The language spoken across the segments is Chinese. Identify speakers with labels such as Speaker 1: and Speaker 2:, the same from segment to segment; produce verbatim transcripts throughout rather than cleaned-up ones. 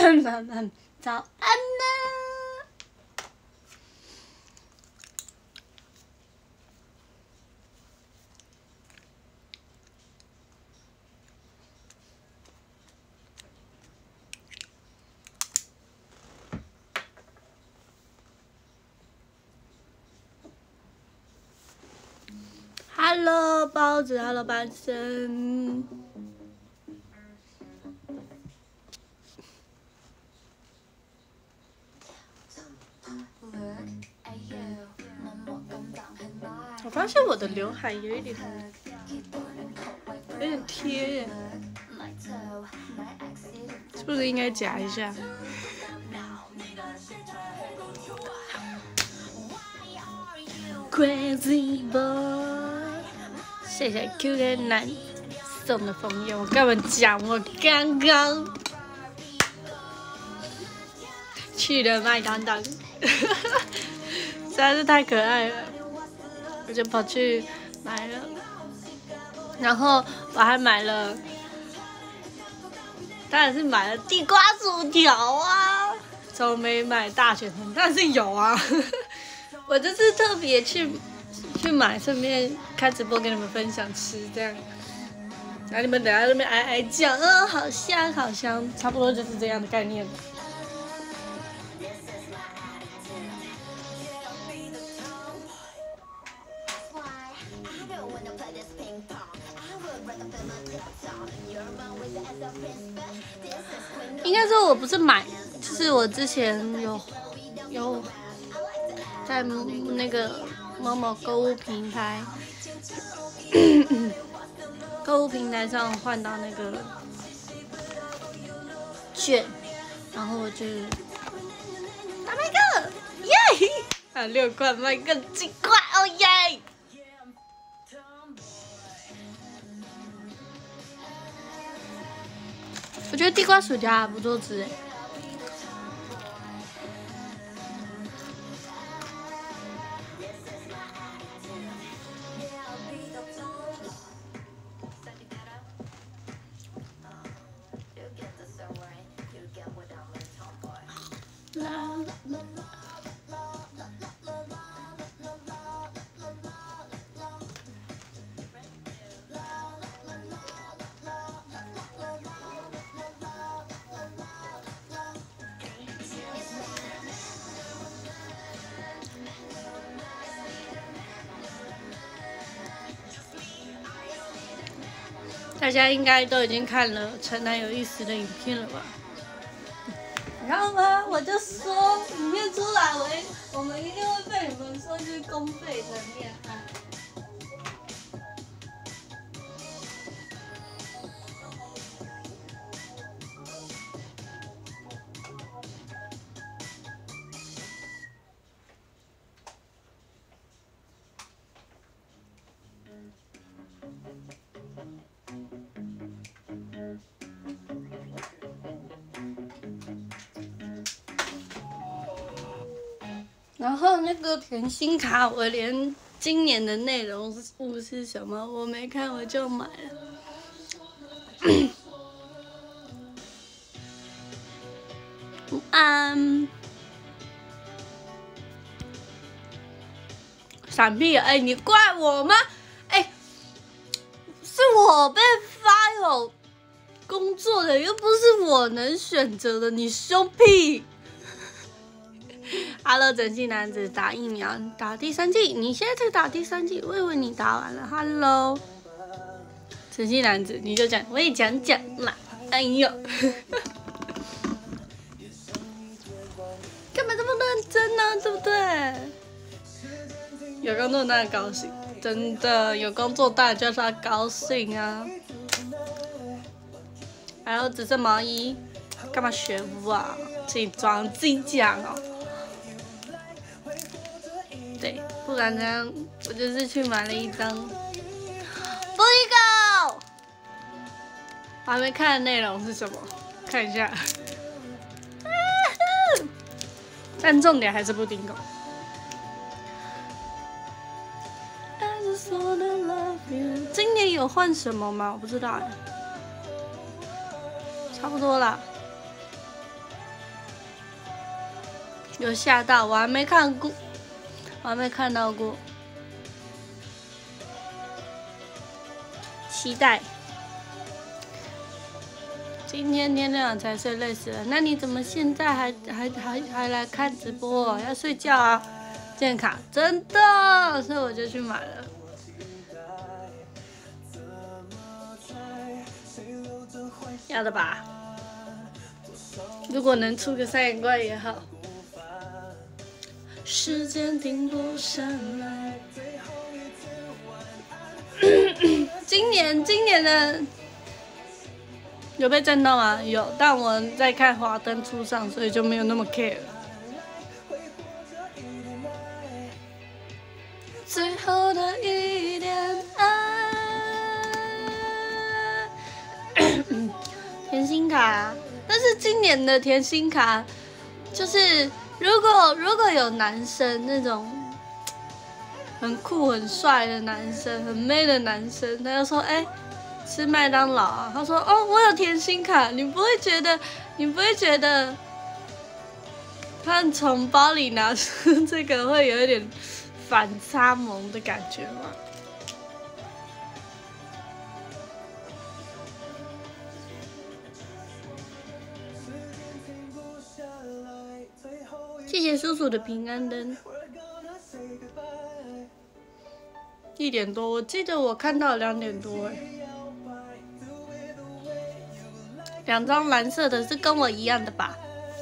Speaker 1: 早安呢。Hello， 包子 ，Hello， 半生。我发现我的刘海有一点，有点贴耶，是不是应该夹一下？Crazy boy， 谢谢 Q K 男送的枫叶。我跟你们讲，我刚刚去了麦当当，实在是太可爱了，我就跑去买了，然后我还买了，当然是买了地瓜薯条啊，怎么没买大学生？但是有啊。我就是特别去去买，顺便开直播跟你们分享吃这样，然后你们等下那边挨挨讲，哦，好香好香，差不多就是这样的概念。应该说我不是买，就是我之前有有。在那个某某购物平台，购物平台上换到那个券，然后我就打麦克，耶！啊，六块麦克七块，哦耶！我觉得地瓜薯条还不错吃诶。大家应该都已经看了城南有意思的影片了吧？你看吗？我就说影片出来，我我们一定会被你们说是公费的恋爱。然后那个甜心卡，我连今年的内容物是什么我没看，我就买了。午安，闪避！哎，你怪我吗？哎，是我被发有工作的，又不是我能选择的，你凶屁！Hello， 整形男子打疫苗，打第三剂，你现在在打第三剂，我以为你打完了。Hello， 整形男子，你就讲，我也讲讲嘛。哎呦，干嘛这么认真呢？对不对？有工作当然高兴，真的有工作当然就是要高兴啊。还有紫色毛衣，干嘛学我啊？自己装自己讲哦。对，不然这样我就是去买了一张 Bingo， 我还没看内容是什么，看一下。但重点还是布丁狗。今年有换什么吗？我不知道哎，差不多啦。 有吓到，我还没看过，我还没看到过，期待。今天天亮才睡，累死了。那你怎么现在还还还还来看直播？要睡觉啊！健卡真的，所以我就去买了。要的吧？如果能出个三眼怪也好。时间停不下来。今年今年的。有被震到吗？有，但我在看《华灯初上》，所以就没有那么 care。最后的一点爱，甜心卡，但是今年的甜心卡，就是如果如果有男生那种很酷很帅的男生，很 man 的男生，他就说，哎、欸。吃麦当劳啊？他说：“哦，我有甜心卡。”你不会觉得，你不会觉得，他从包里拿出这个会有一点反差萌的感觉吗？谢谢叔叔的平安灯。一点多，我记得我看到两点多哎。两张蓝色的是跟我一样的吧？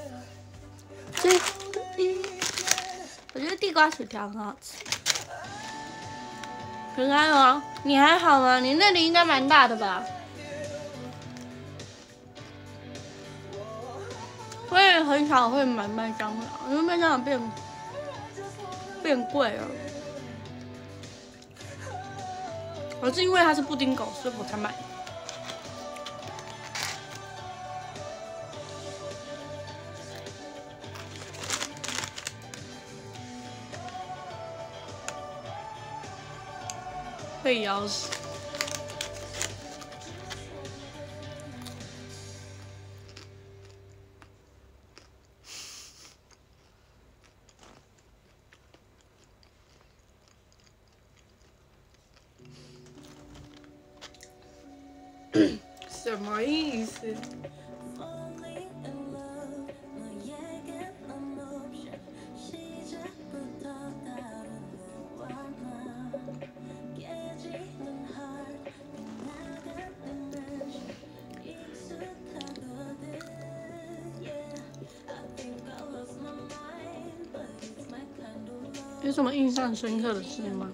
Speaker 1: 我觉得地瓜薯条很好吃。平安哦，你还好吗？你那里应该蛮大的吧？我也很少会买麦当劳，因为麦当劳变变贵了。我是因为它是布丁狗，所以我才买。被咬死。什么意思？有什么印象深刻的事吗？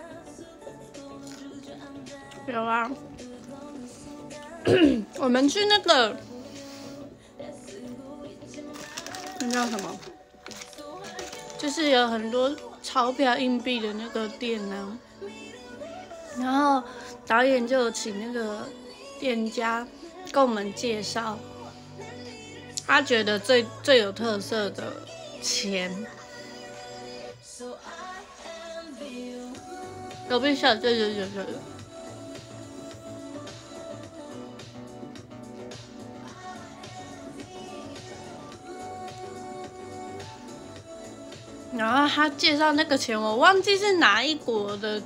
Speaker 1: 有啊，我们去那个那叫什么？就是有很多钞票、硬币的那个店啊，然后导演就有请那个店家跟我们介绍，他觉得最最有特色的钱。有被笑，对对对对对。然后他介绍那个钱，我忘记是哪一国的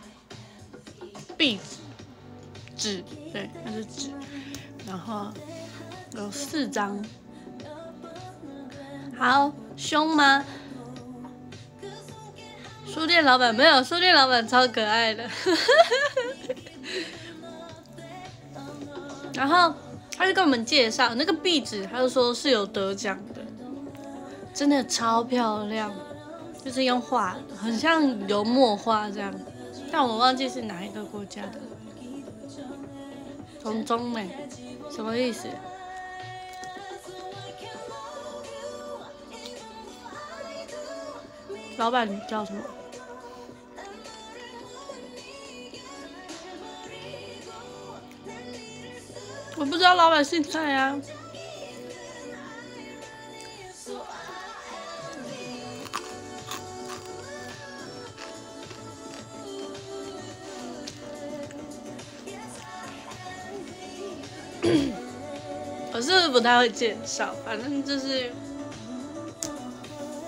Speaker 1: 币纸，对，那是纸。然后有四张。好凶吗？书店老板没有，书店老板超可爱的。然后他就跟我们介绍那个壁纸，他就说是有得奖的，真的超漂亮，就是用画的，很像油墨画这样，但我忘记是哪一个国家的。从中美，什么意思？老板叫什么？我不知道老板姓蔡啊。我是不是不太会介绍，反正就是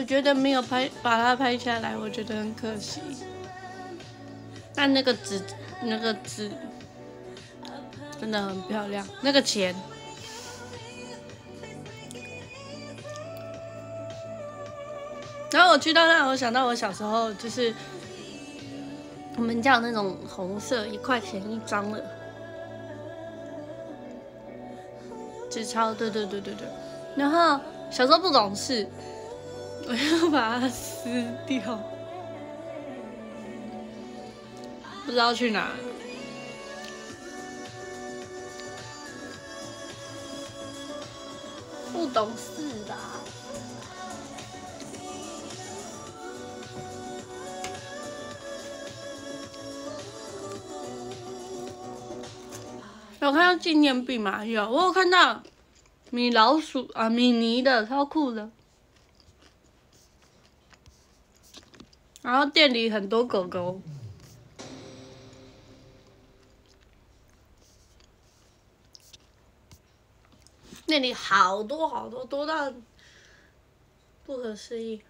Speaker 1: 我觉得没有拍把它拍下来，我觉得很可惜。但那个纸，那个纸真的很漂亮，那个钱。然后我去到那，我想到我小时候就是我们家有那种红色一块钱一张的纸钞，对对对对对。然后小时候不懂事，我要把它撕掉，不知道去哪了。不懂事的、啊。有看到纪念币吗？有，我有看到米老鼠啊，米妮的，超酷的。然后店里很多狗狗，那里好多好多，多到不可思议。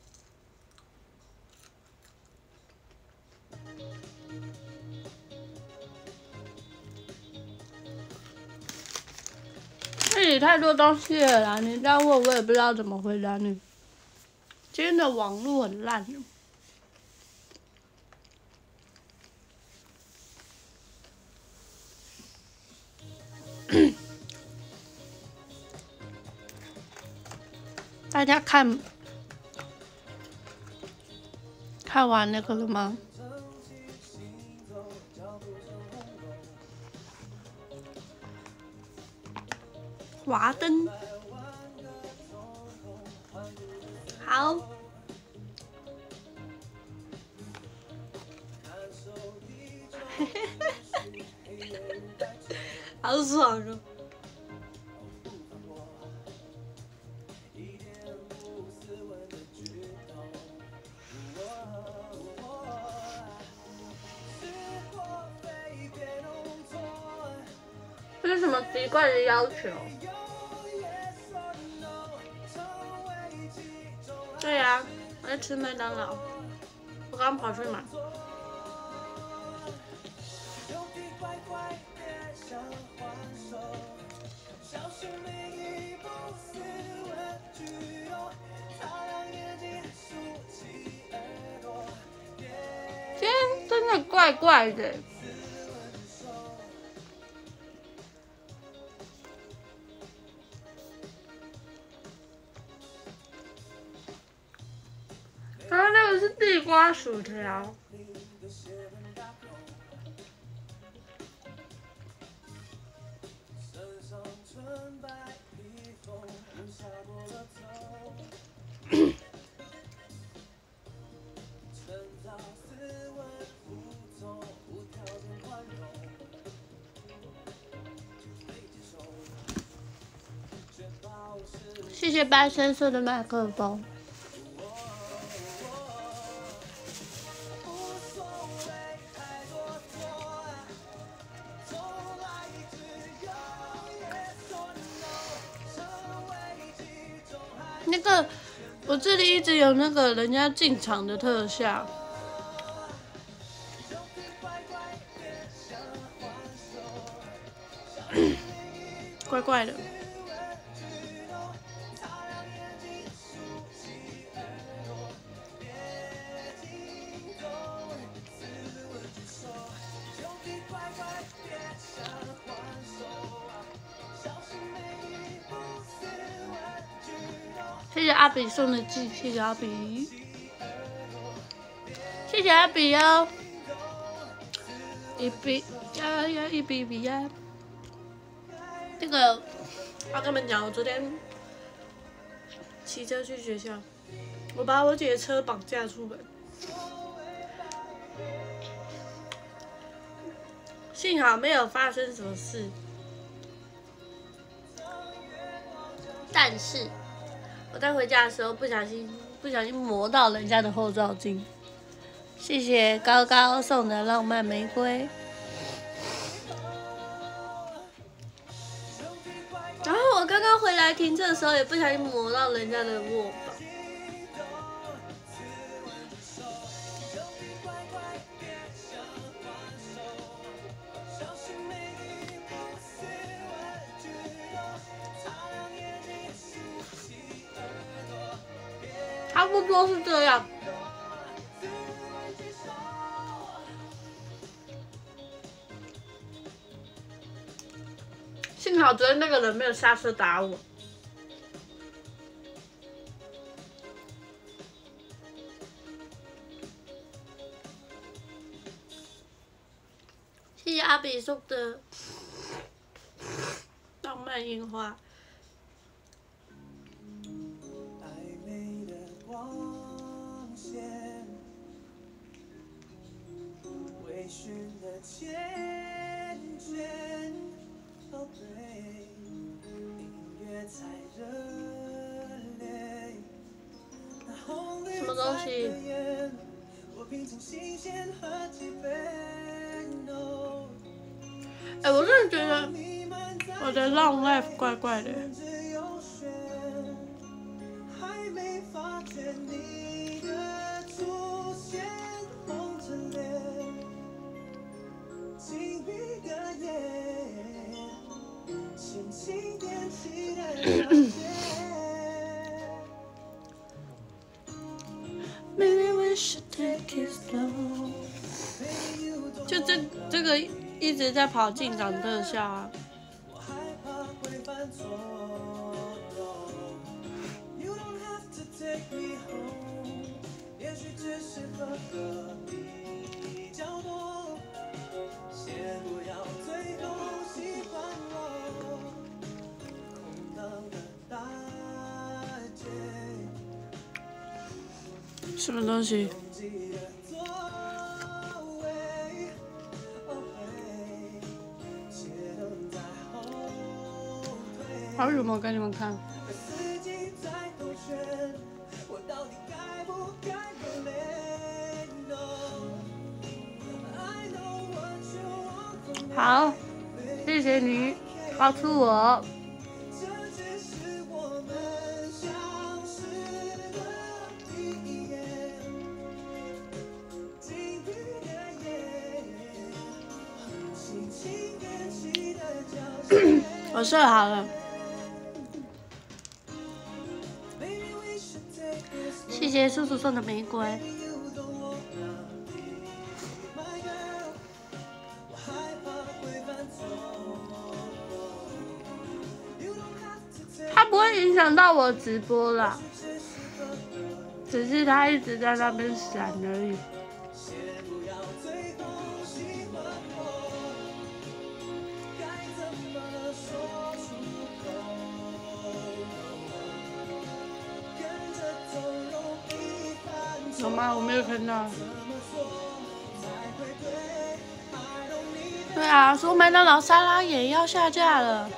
Speaker 1: 这里太多东西了啦，你这样问我也不知道怎么回答你。今天的网络很烂。大家看看完那个了吗？华灯，好，好爽哦！这是什么奇怪的要求？对呀、啊，我在吃麦当劳，我刚跑去买。今天真的怪怪的。然后那个是地瓜薯条，谢谢白先生的麦克风。那个，我这里一直有那个人家进场的特效，怪怪的。谢谢阿比送的寄，谢谢阿比，谢谢阿比哦，一比呀呀一比比呀。那个，我跟你们讲，我昨天骑车去学校，我把我姐的车绑架出门，幸好没有发生什么事，但是。我在回家的时候不小心不小心磨到人家的后照镜，谢谢高高送的浪漫玫瑰。然后我刚刚回来停车的时候也不小心磨到人家的握把， 不多是这样。幸好昨天那个人没有下车打我。谢谢阿比送的浪漫樱花。什么东西？哎、欸，我真的觉得我的 long life 怪怪的。就这这个一直在跑进展特效啊。什么东西？还有什么给你们看？好，谢谢你告诉我。我睡好了，谢谢叔叔送的玫瑰。它不会影响到我直播啦，只是它一直在那边闪而已。有吗？我没有看到。对啊，说麦当劳沙拉也要下架了。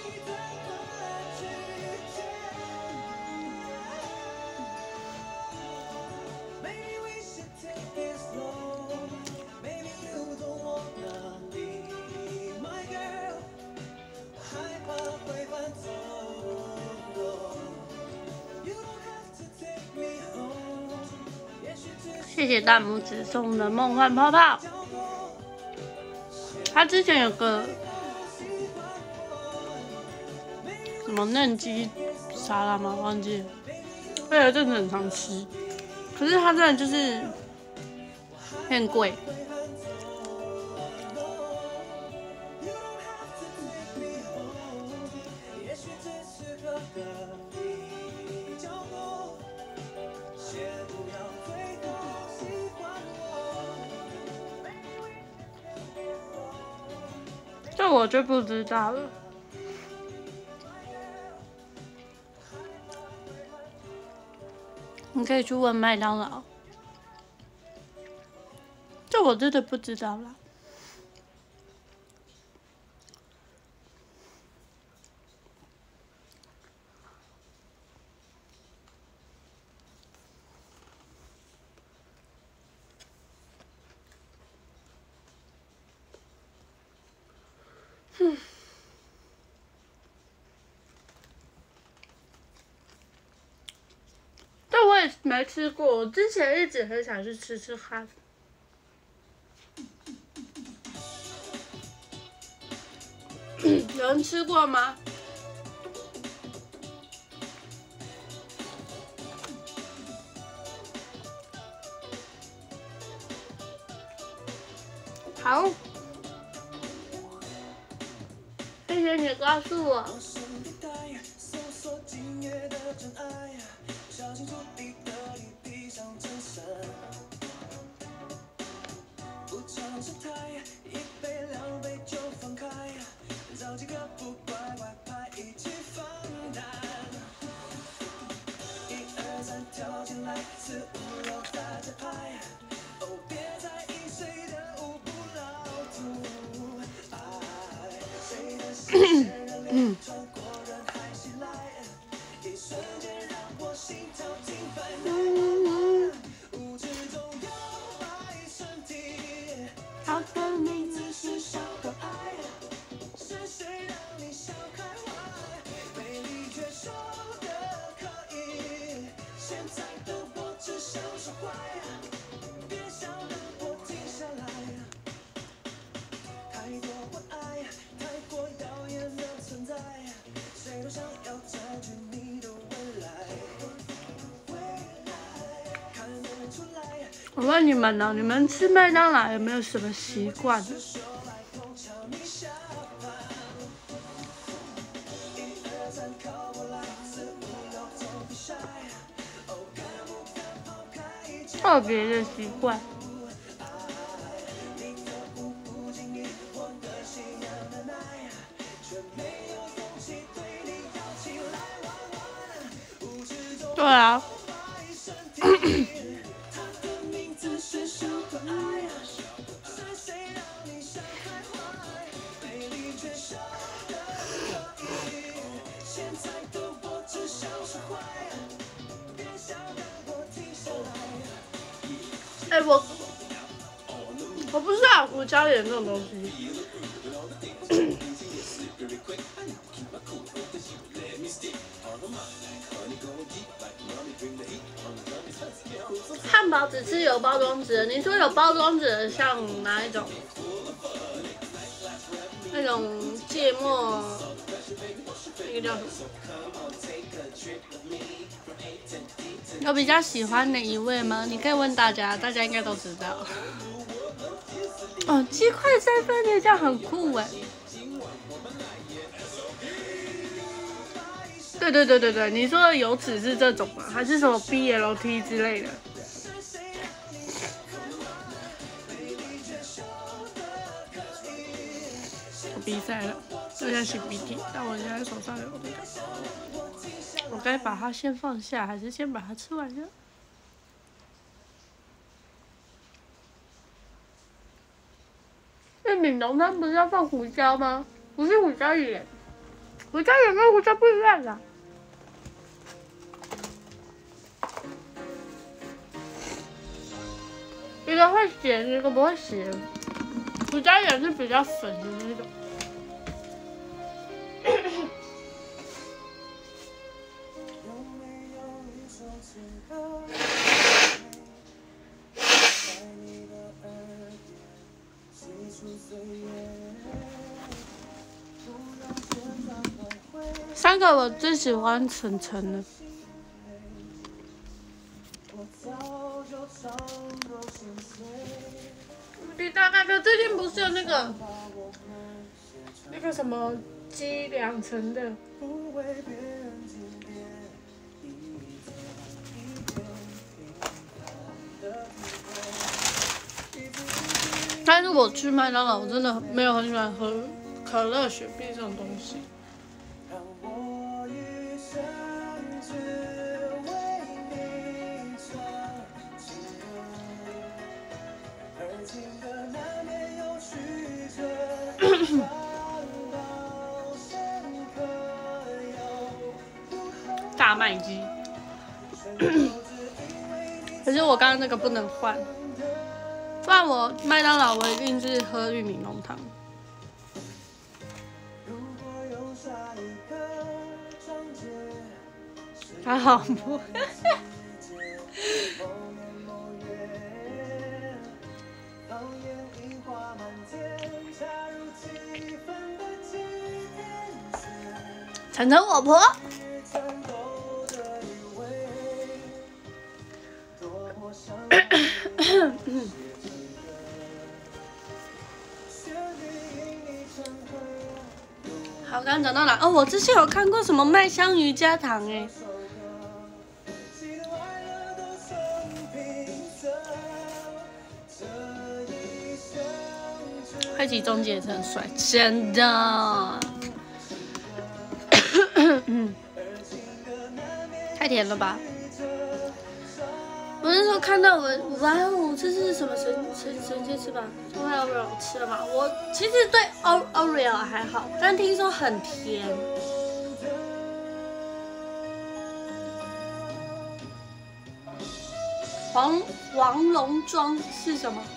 Speaker 1: 谢谢大拇指送的梦幻泡泡。他之前有个什么嫩鸡沙拉吗？忘记了，我有一阵子很常吃，可是它真的就是很贵。这我就不知道了。你可以去问麦当劳。这我真的不知道啦。嗯。但我也没吃过，我之前一直很想去吃吃看。有人吃过吗？ 好，谢谢你告诉我。嗯。好的，你是小可爱，是谁让你笑开怀？美丽却说的可以，现在的我只想说坏，别想让我停下来。太多关爱，太过耀眼的存在，谁都想要占据你的未来。我问你们呢，你们吃麦当劳有没有什么习惯？特别的习惯。对啊。哎、欸，我我不知道胡椒盐这种东西。汉堡只吃有包装纸的，你说有包装纸的像哪一种？那种芥末，那个叫什么？有比较喜欢哪一位吗？你可以问大家，大家应该都知道。哦，鸡块三分的这样很酷哎。对对对对对，你说的有纸是这种吗？还是什么 B L T 之类的？我比赛了，我在擤鼻涕，但我现在手上有那个，我该把它先放下，还是先把它吃完呢？玉米浓汤不是要放胡椒吗？不是胡椒盐，胡椒盐跟胡椒不一样啊。一个会咸，一个不会咸。胡椒盐是比较粉的那种。三个我最喜欢晨晨的。你大那个最近不是有那个那个什么鸡两层的？但是我去麦当劳，我真的没有很喜欢喝可乐、雪碧这种东西。大麦鸡，可是我刚刚那个不能换，不然我麦当劳我一定是喝玉米浓汤。还好不？晨晨我婆。 好，刚刚讲到哪？哦，我之前有看过什么麦香瑜伽堂哎。会计中介也是很帅，真的。嗯，太甜了吧？我那时候看到我，哇哦，这是什么神神神仙吃吧？中外 Oreo 吃了吗？我其实对 O Oreo 还好，但听说很甜。黄黄龙庄是什么？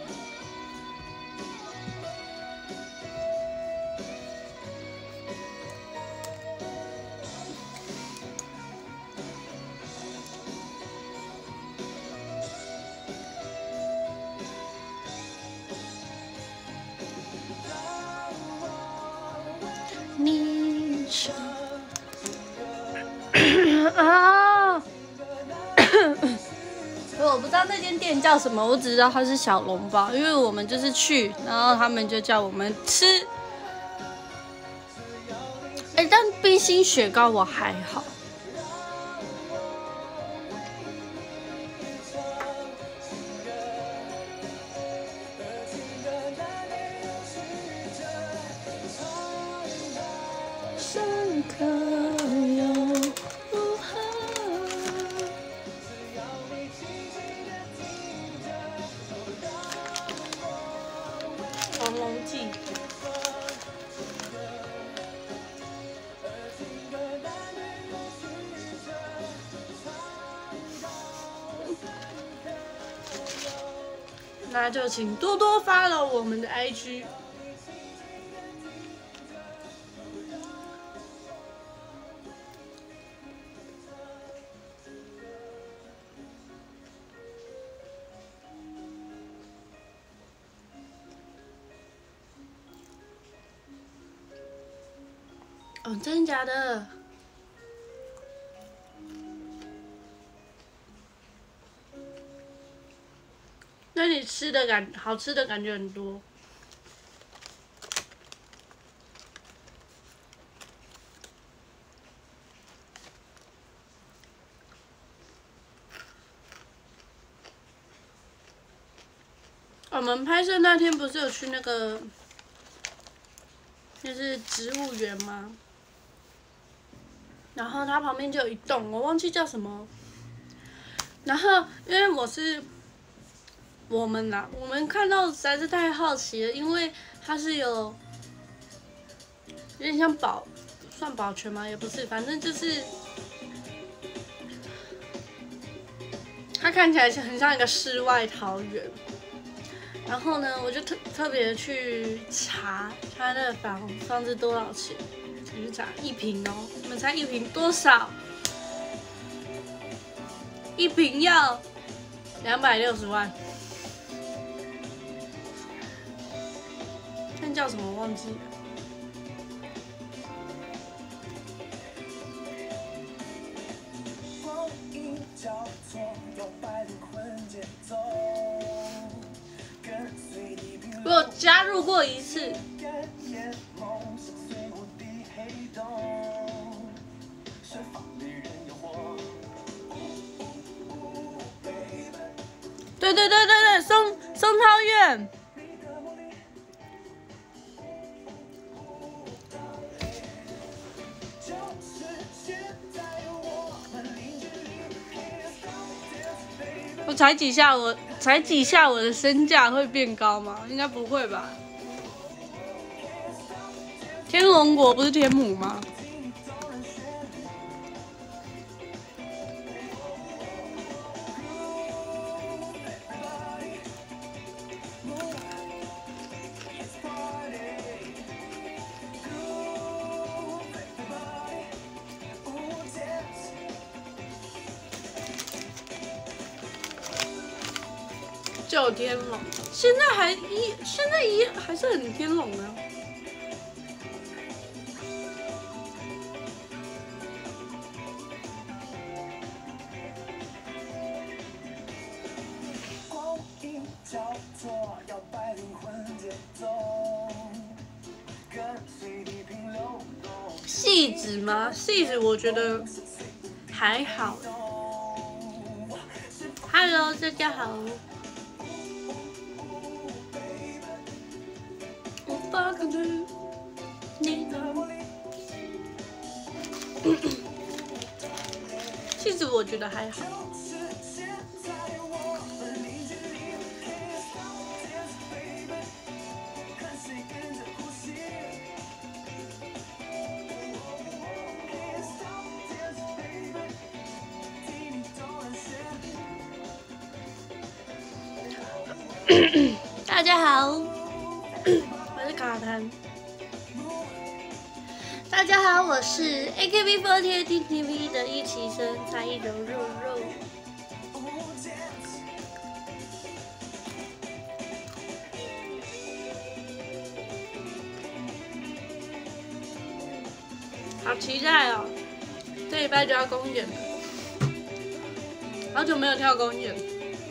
Speaker 1: 你啊！我不知道那间店叫什么，我只知道它是小笼包，因为我们就是去，然后他们就叫我们吃。哎、欸，但冰心雪糕我还好。深刻又如何？黄龙记。那就请多多follow我们的 I G。哦，真的假的？那你吃的感好吃的感觉很多。我们拍摄那天不是有去那个，就是植物园吗？然后它旁边就有一栋，我忘记叫什么。然后因为我是我们啦，我们看到实在是太好奇了，因为它是有有点像保算保全吗？也不是，反正就是它看起来是很像一个世外桃源。然后呢，我就特特别去查它的房房子多少钱，我就查一坪哦，你们猜一坪多少？一坪要两百六十万，那叫什么忘记了？我有加入过一次。对对对对对，松松涛院。我踩几下，我踩几下，我的身价会变高吗？应该不会吧。天龙国不是天母吗？旧天龙，现在还一现在一还是很天龙啊。 细致吗？细致我觉得还好。Hello， 大家好。无法抗拒你的。细致我觉得还好。大家好，我是卡痰。大家好，我是 A K B 四十八 T V 的一期生蔡依柔肉肉。好期待哦！这礼拜就要公演了，好久没有跳公演。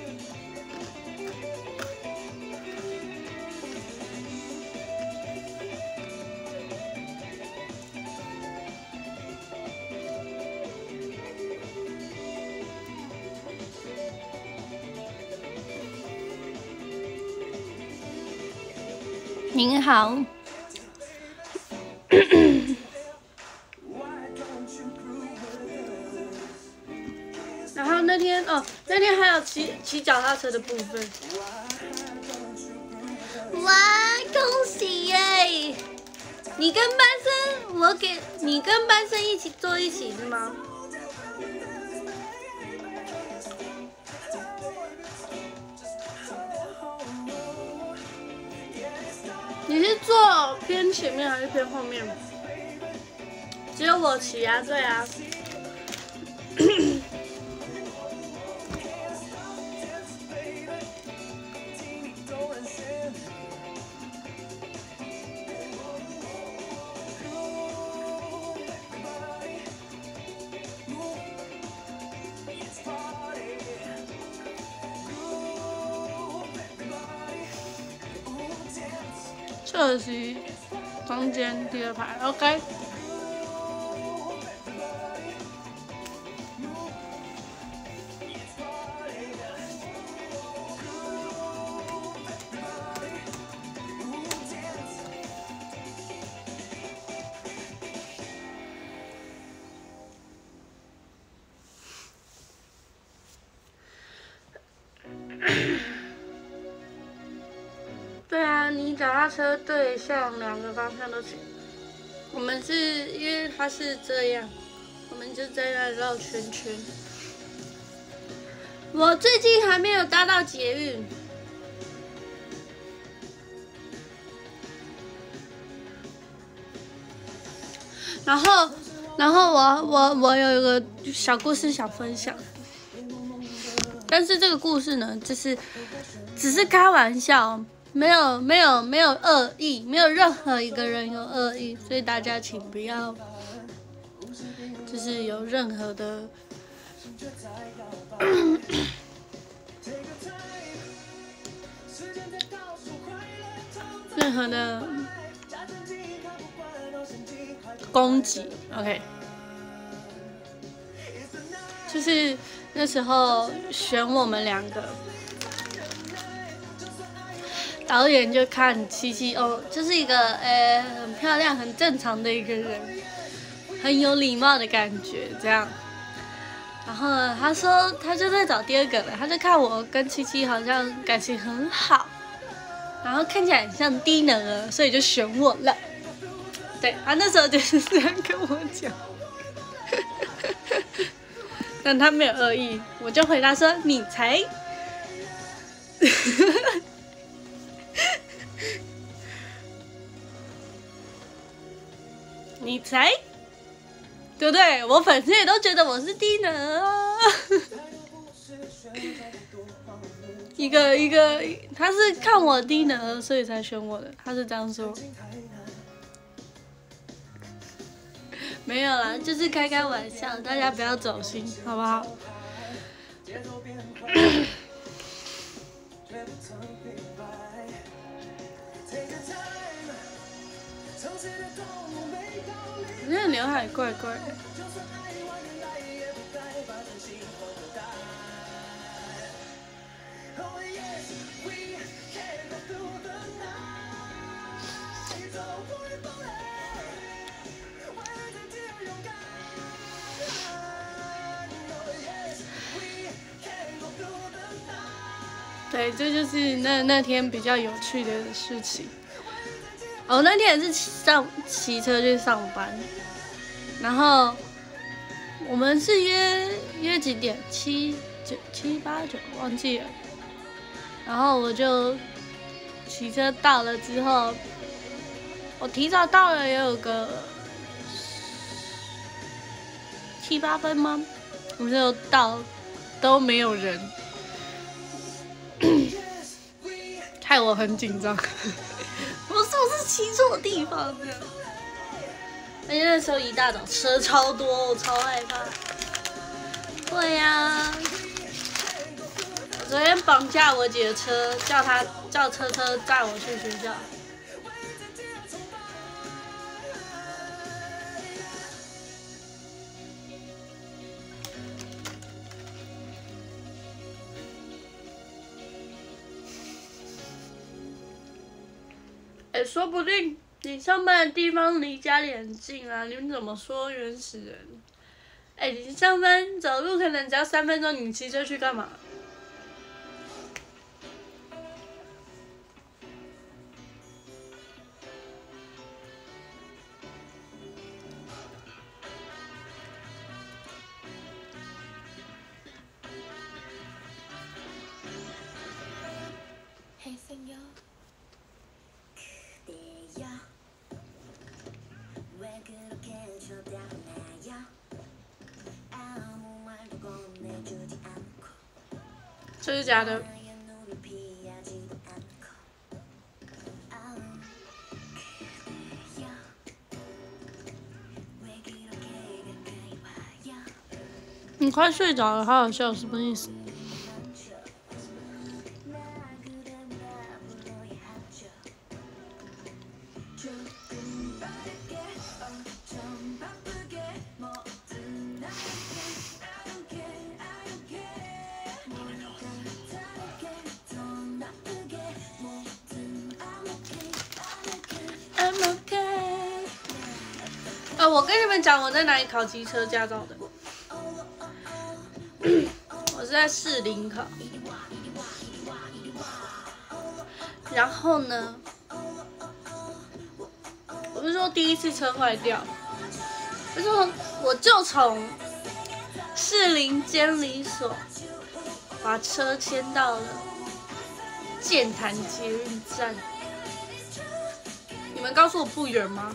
Speaker 1: 您好。然后那天哦，那天还有骑骑脚踏车的部分。哇，恭喜耶！你跟班生，我给你跟班生一起坐一起是吗？你是坐偏前面还是偏后面？只有我骑啊，对啊。侧席中间第二排 ，OK。对啊，你脚踏车对向两个方向都行。我们是因为它是这样，我们就在那绕圈圈。我最近还没有搭到捷运。然后，然后我我我有一个小故事想分享，但是这个故事呢，就是只是开玩笑。没有没有没有恶意，没有任何一个人有恶意，所以大家请不要，就是有任何的，任何的攻击 ，OK， 就是那时候选我们两个。导演就看七七哦，就是一个呃很漂亮、很正常的一个人，很有礼貌的感觉这样。然后他说他就在找第二个了，他就看我跟七七好像感情很好，然后看起来很像低能儿，所以就选我了。对，他那时候就是这样跟我讲，但他没有恶意，我就回答说你才。你才，对不对？我粉丝也都觉得我是低能啊。一个一个，他是看我低能，所以才选我的，他是这样说。没有啦，就是开开玩笑，大家不要走心，好不好？ 我那个刘海怪怪的。对，这就是那那天比较有趣的事情。哦，那天也是骑上骑车去上班，然后我们是约约几点？七九七八九忘记了。然后我就骑车到了之后，我提早到了也有个七八分吗？我就到都没有人。害我很紧张，我是不是骑错地方这样？而且那时候一大早车超多，我超害怕。对呀、啊，我昨天绑架我姐的车，叫她叫车车载我去学校。哎、欸，说不定你上班的地方离家里很近啊！你们怎么说原始人？哎、欸，你上班走路可能只要三分钟，你骑车去干嘛？这是假的。你快睡着了，好好笑，什么意思？我跟你们讲，我在哪里考机车驾照的？我是在士林考。然后呢，我不是说第一次车坏掉，我就我就从士林监理所把车迁到了剑潭捷运站。你们告诉我不远吗？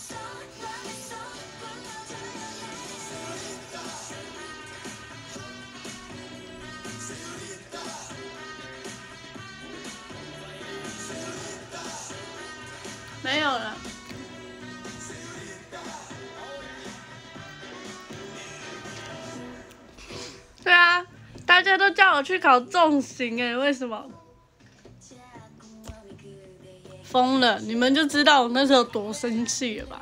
Speaker 1: 没有了。对啊，大家都叫我去考重刑哎，为什么？疯了，你们就知道我那时候多生气了吧？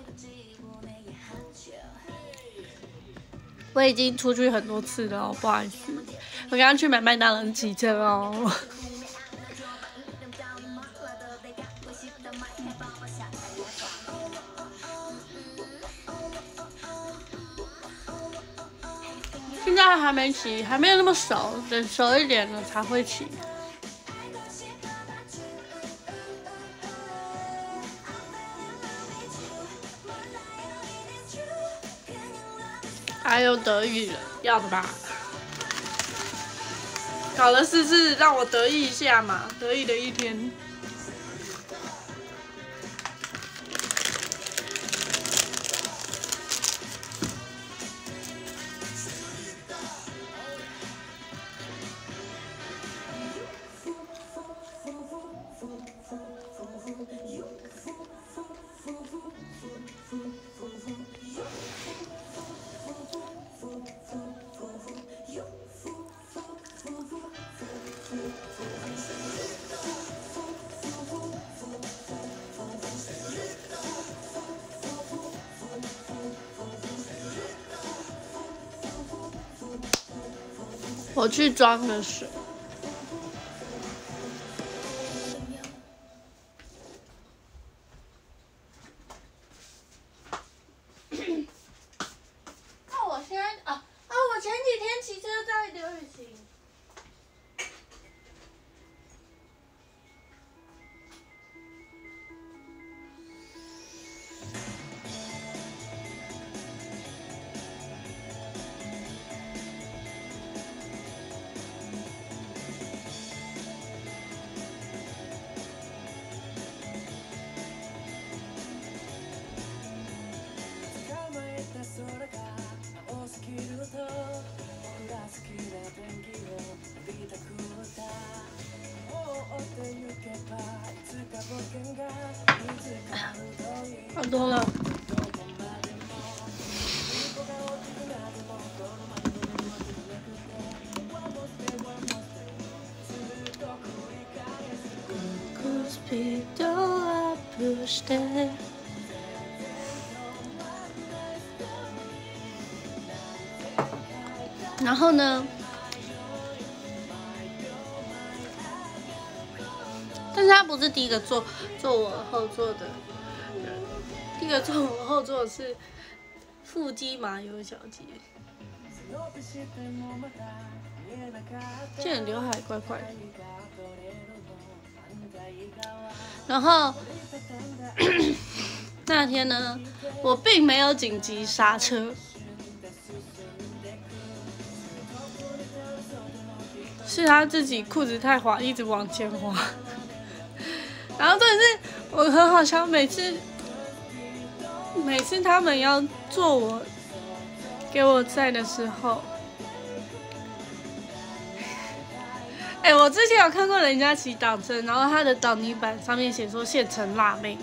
Speaker 1: 我已经出去很多次了哦，不好意思，我刚刚去买麦当劳骑车哦。现在还没骑，还没有那么熟，等熟一点了才会骑。还有德语了，要的吧？考了试试，让我得意一下嘛，得意的一天。 我去装了水。那我现在啊啊！我前几天骑车在刘雨晴。好多了。然后呢？但是他不是第一个坐坐我后座的人，第一个坐我后座的是腹肌麻油小姐。这刘海怪怪的。然后那天呢，我并没有紧急刹车。是他自己裤子太滑，一直往前滑。然后，但是我很好笑，每次每次他们要坐我给我载的时候，哎、欸，我之前有看过人家骑挡车，然后他的挡泥板上面写说县城辣妹，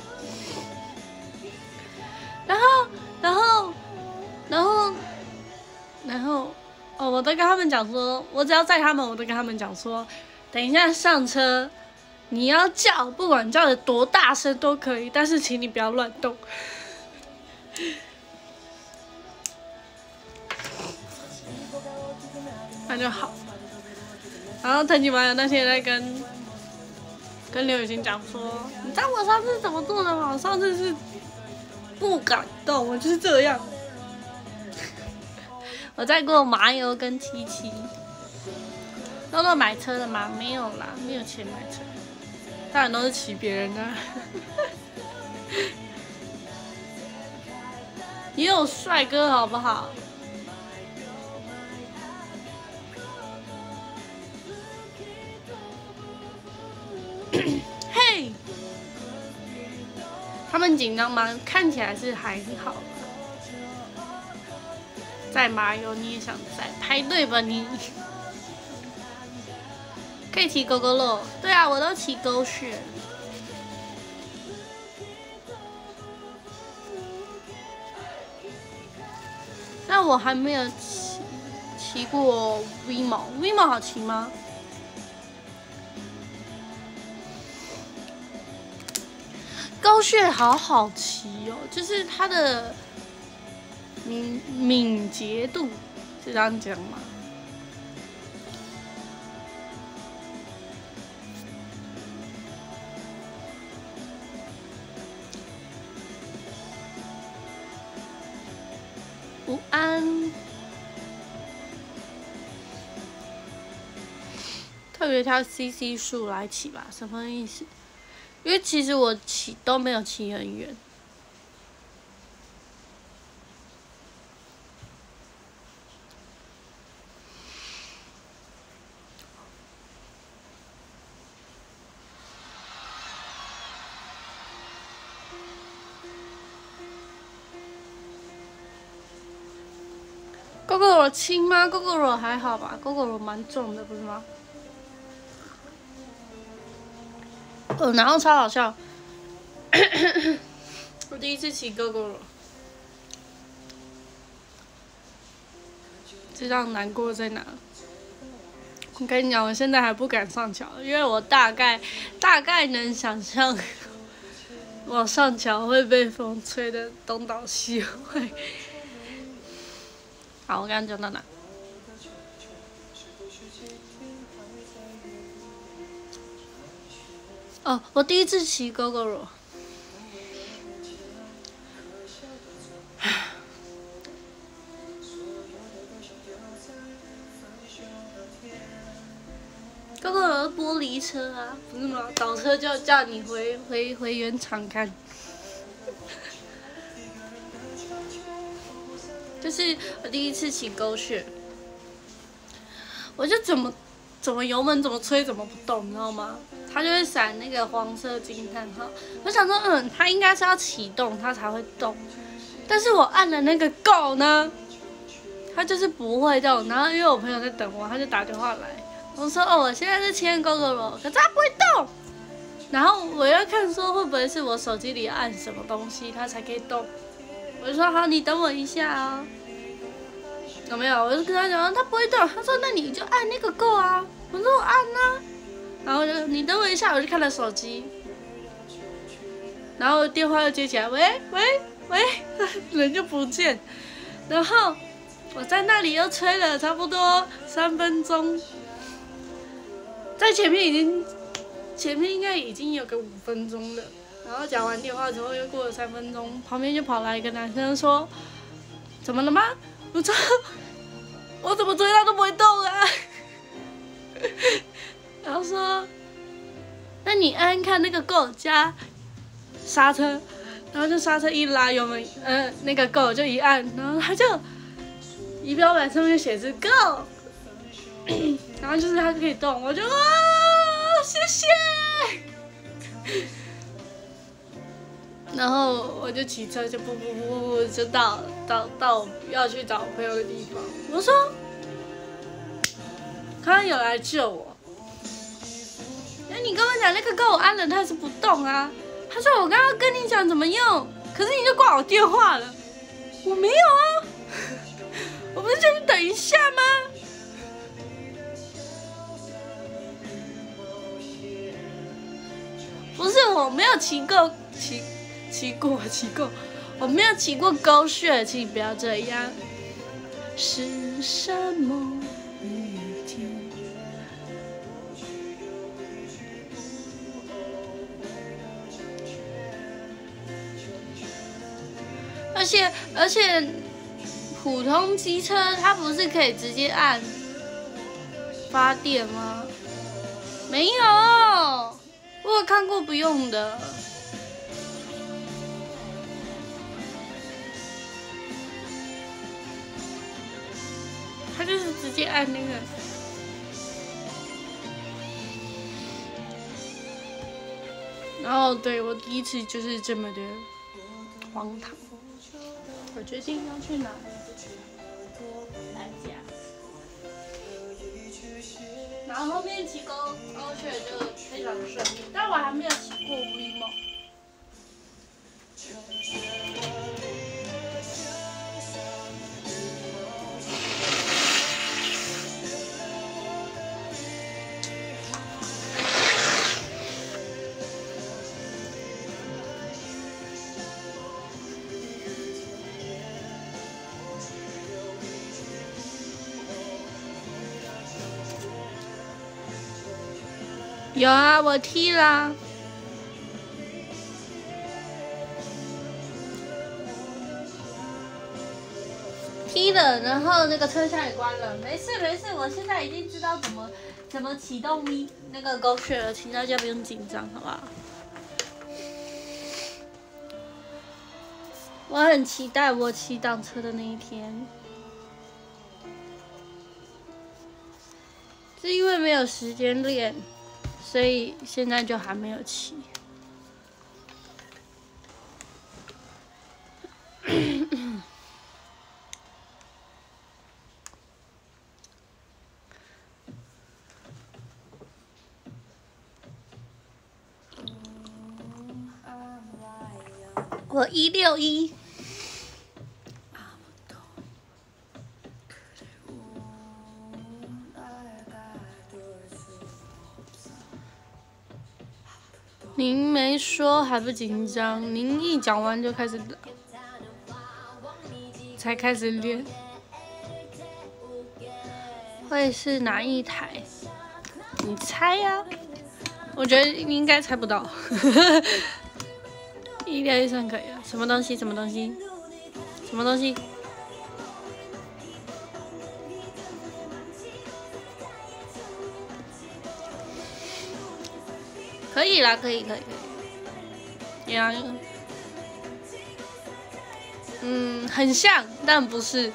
Speaker 1: 然后，然后，然后，然后。哦，我都跟他们讲说，我只要载他们，我都跟他们讲说，等一下上车，你要叫，不管叫的多大声都可以，但是请你不要乱动。那就好。然后藤井麻友那天在跟跟刘雨欣讲说，你知道我上次怎么做的吗？我上次是不敢动，我就是这样。我载过麻油跟七七，诺诺买车了吗？没有啦，没有钱买车，当然都是骑别人的。也有帅哥好不好？嘿，他们紧张吗？看起来是还好。载麻油你也想载？排队吧你！可以骑狗狗肉，对啊，我都骑狗血。但我还没有骑骑过 V 毛 ，V 毛好骑吗？狗血好好骑哦，就是它的。敏敏捷度是这样讲吗？午安。特别挑 C C 数来骑吧，什么意思？因为其实我骑都没有骑很远。GoGoRo 轻吗 ？GoGoRo 还好吧 ，GoGoRo 蛮重的，不是吗？哦，然后超好笑，我第一次骑 GoGoRo， 知道难过在哪？我跟你讲，我现在还不敢上桥，因为我大概大概能想象，我上桥会被风吹得东倒西歪。好，我刚刚讲到哪？ 哦，我第一次骑 Gogoro。Gogoro 玻璃车啊，不是吗？倒车就叫你回回回原厂看。就是我第一次骑狗血，我就怎么怎么油门怎么吹怎么不动，你知道吗？它就会闪那个黄色惊叹号。我想说，嗯，它应该是要启动它才会动，但是我按了那个 Go 呢，它就是不会动。然后因为我朋友在等我，他就打电话来，我说哦，我现在是牵 Gogoro， 可是它不会动。然后我要看说会不会是我手机里按什么东西它才可以动。我就说好，你等我一下啊、哦。有没有？我就跟他讲，他不会动。他说那你就按那个 Go 啊。我说我按啊。然后就你等我一下，我就看了手机。然后电话又接起来，喂喂喂，人就不见。然后我在那里又吹了差不多三分钟，在前面已经前面应该已经有个五分钟了。然后讲完电话之后，又过了三分钟，旁边就跑来一个男生说：“怎么了吗？”我说：“我怎么追他都不会动啊。”然后说：“那你按看那个 Go 加刹车，然后就刹车一拉油门，呃，那个 Go 就一按，然后他就仪表板上面写着 Go， 然后就是它可以动，我就啊，谢谢。”然后我就骑车就不不不不就到到到要去找我朋友的地方。我说，他有来救我。那你跟我讲那个Go我按了，他是不动啊。他说我刚刚跟你讲怎么用，可是你就挂我电话了。我没有啊，我不是叫你等一下吗？不是，我没有骑过骑。骑过，骑过，我没有骑过狗血，请你不要这样。是什么雨天？而且而且，普通机车它不是可以直接按发电吗？没有，我有看过不用的。他就是直接按那个，然后对我第一次就是这么的荒唐。我决定要去哪里？来家。然后后面骑狗狗血就非常顺利，但我还没有骑过 V 梦。有啊，我踢啦。踢了，然后那个车厢也关了。没事没事，我现在已经知道怎么怎么启动 V 那个狗血了，请大家不用紧张，好不好？我很期待我骑挡车的那一天，是因为没有时间练。所以现在就还没有骑。我一六一。您没说还不紧张，您一讲完就开始打，才开始练。会是哪一台？你猜呀、啊？ 我觉得应该猜不到。一六一算可以了。什么东西？什么东西？什么东西？可以啦，可以，可以，可以。呀，嗯，很像，但不是。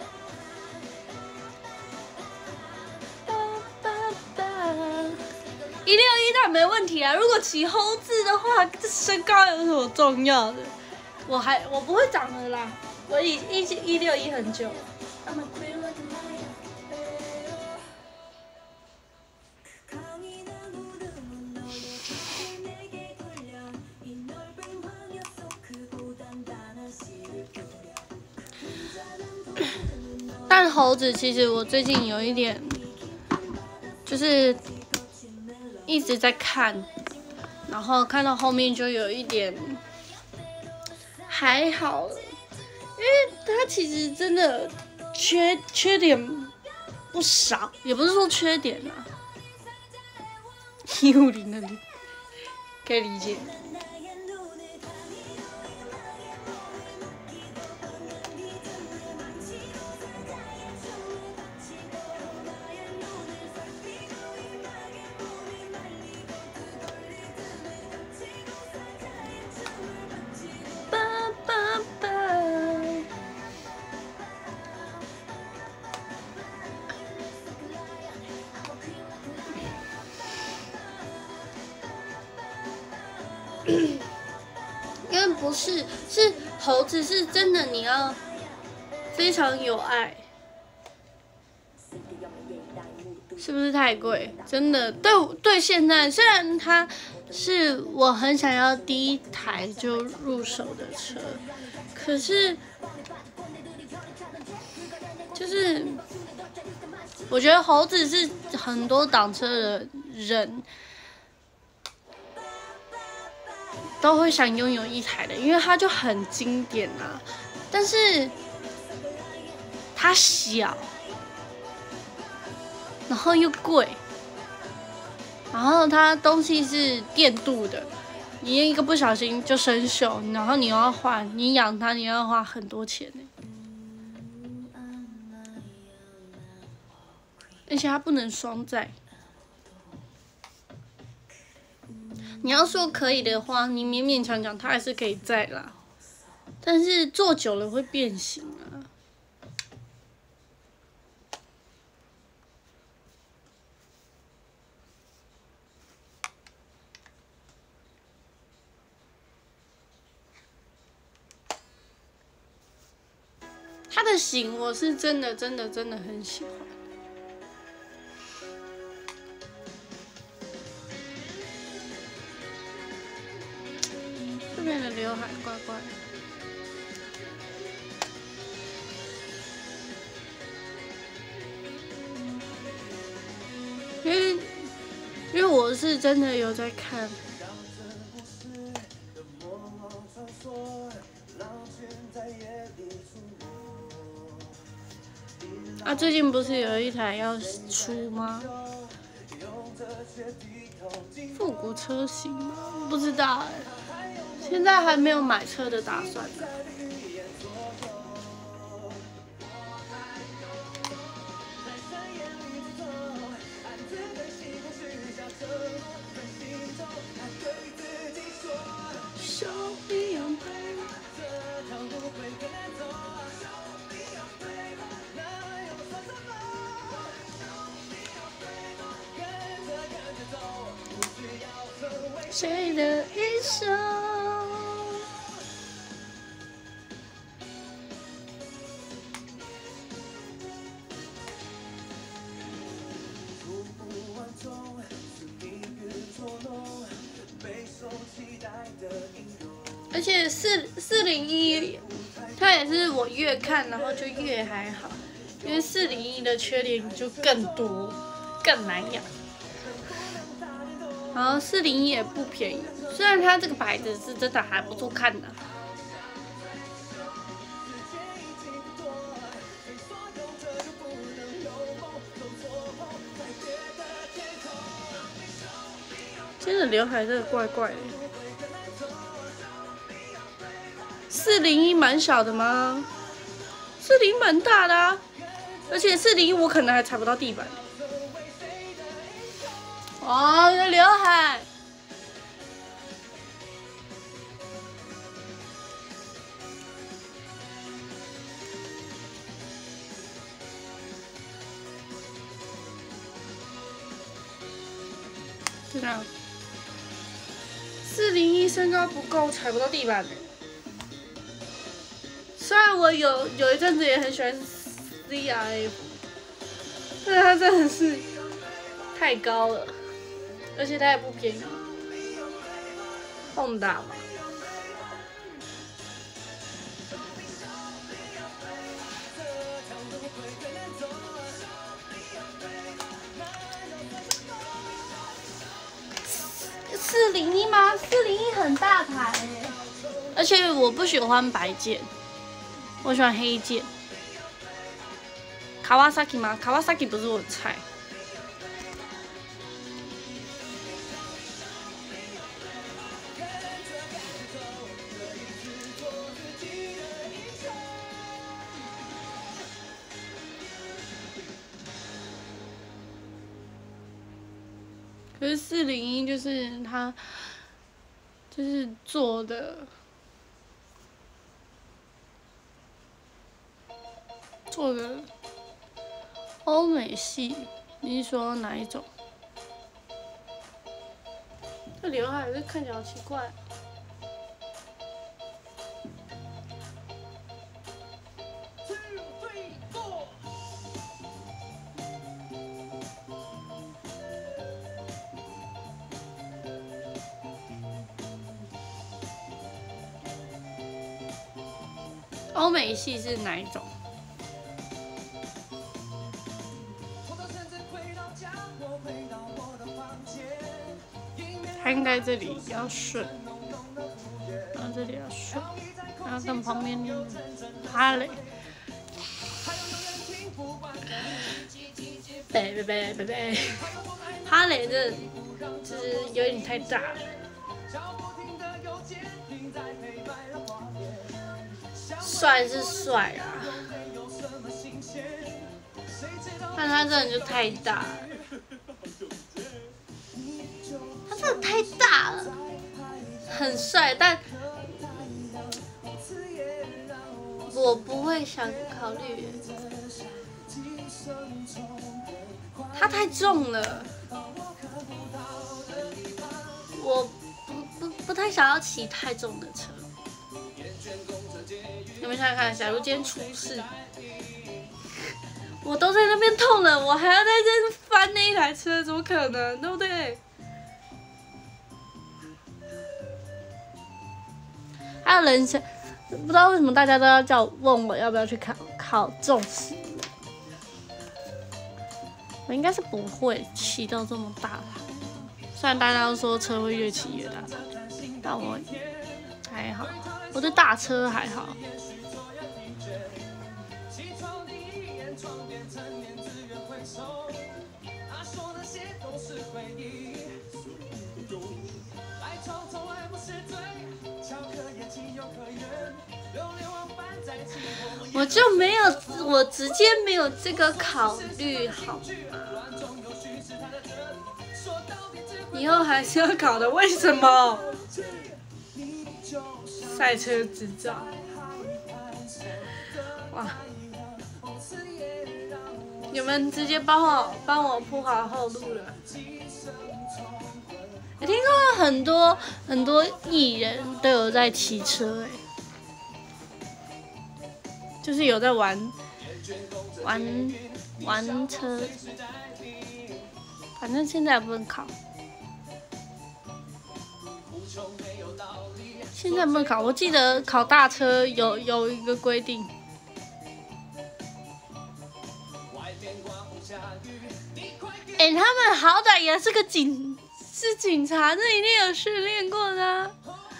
Speaker 1: 一六一当然没问题啊！如果骑猴子的话，这身高有什么重要的？我还我不会长的啦，我已一一六一很久了。但猴子其实我最近有一点，就是一直在看，然后看到后面就有一点还好了，因为它其实真的缺缺点不少，也不是说缺点啊，一五零的零可以理解。因为不是，是猴子是真的，你要非常有爱，是不是太贵？真的，对对，现在虽然它是我很想要第一台就入手的车，可是就是我觉得猴子是很多挡车的人都会想拥有一台的，因为它就很经典啊。但是它小，然后又贵，然后它东西是电镀的，你一个不小心就生锈，然后你又要换，你养它你要花很多钱呢。而且它不能双载。你要说可以的话，你勉勉强强它还是可以载啦，但是坐久了会变形啊。它的型我是真的真的真的很喜欢。这边的刘海怪怪的。因为因为我是真的有在看。啊，最近不是有一台要出吗？复古车型吗？不知道哎、欸，现在还没有买车的打算呢。谁的一生？而且四四零一，它也是我越看然后就越还好，因为四零一的缺点就更多，更难养。然后四零一也不便宜，虽然它这个牌子是真的还不错看的。这真的刘海真的怪怪的。四零一蛮小的吗？四零蛮大的啊，而且四零一我可能还踩不到地板。哦，我的刘海。就这样。四零一身高不够，踩不到地板的。虽然我有有一阵子也很喜欢 C R F， 但是它真的是太高了，而且它也不便宜。Honda吧。四零一吗？四零一很大台耶，而且我不喜欢白键，我喜欢黑键。卡瓦萨基吗？卡瓦萨基不是我的菜。可是四零一就是它，就是做的，做的欧美系，你是说哪一种？这刘海是看起来好奇怪。欧美系是哪一种？它应该这里要顺，然后这里要顺，然后跟旁边哈雷，别别别别别，哈雷这就是有点太大了。帅是帅啊，但他真的就太大了，他真的太大了，很帅，但我不会想考虑，他太重了，我不不不太想要骑太重的车。你们想想看，假如今天出事，我都在那边痛了，我还要在这翻那一台车，怎么可能？对不对？还有人想，不知道为什么大家都要叫我问我要不要去考考重视，我应该是不会骑到这么大台，虽然大家都说车会越骑越大台，但我还好。我对大车还好。我就没有，我直接没有这个考虑，好吗？以后还是要考的，为什么？赛车执照，哇！你们直接帮我帮我铺好后路了。我听说很多很多艺人都有在骑车，哎，就是有在玩玩玩车，反正现在不能考。现在不能考，我记得考大车有有一个规定。哎、欸，他们好歹也是个警，是警察，这一定有训练过的、啊。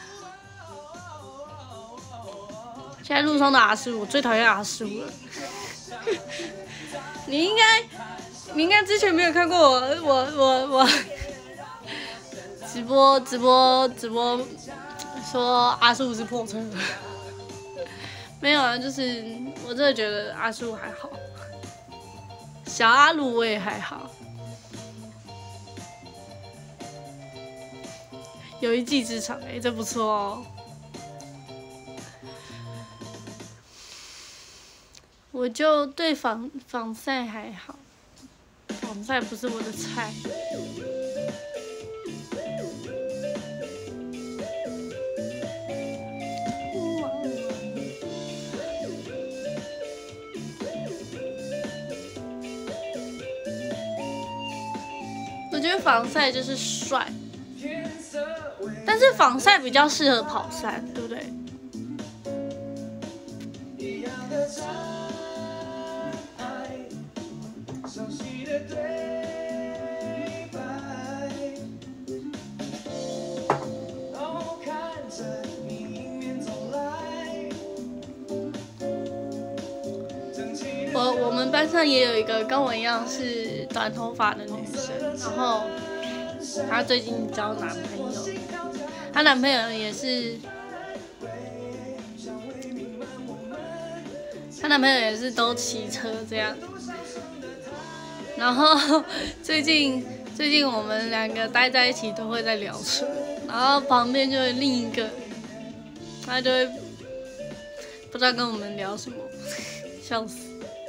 Speaker 1: 现在路上的 R 十五，我最讨厌 R 十五了。你应该，你应该之前没有看过我，我我我直播直播直播说阿树是破车，没有啊，就是我真的觉得阿树还好，小阿鲁我也还好。有一技之长，哎、欸，这不错哦。我就对防防晒还好，防晒不是我的菜。我觉得防晒就是帅。但是防晒比较适合跑山，对不对？我我们班上也有一个跟我一样是短头发的女生，然后她最近交男朋友。她男朋友也是，她男朋友也是都骑车这样。然后最近最近我们两个待在一起都会在聊车，然后旁边就会另一个，他就会不知道跟我们聊什么，笑死。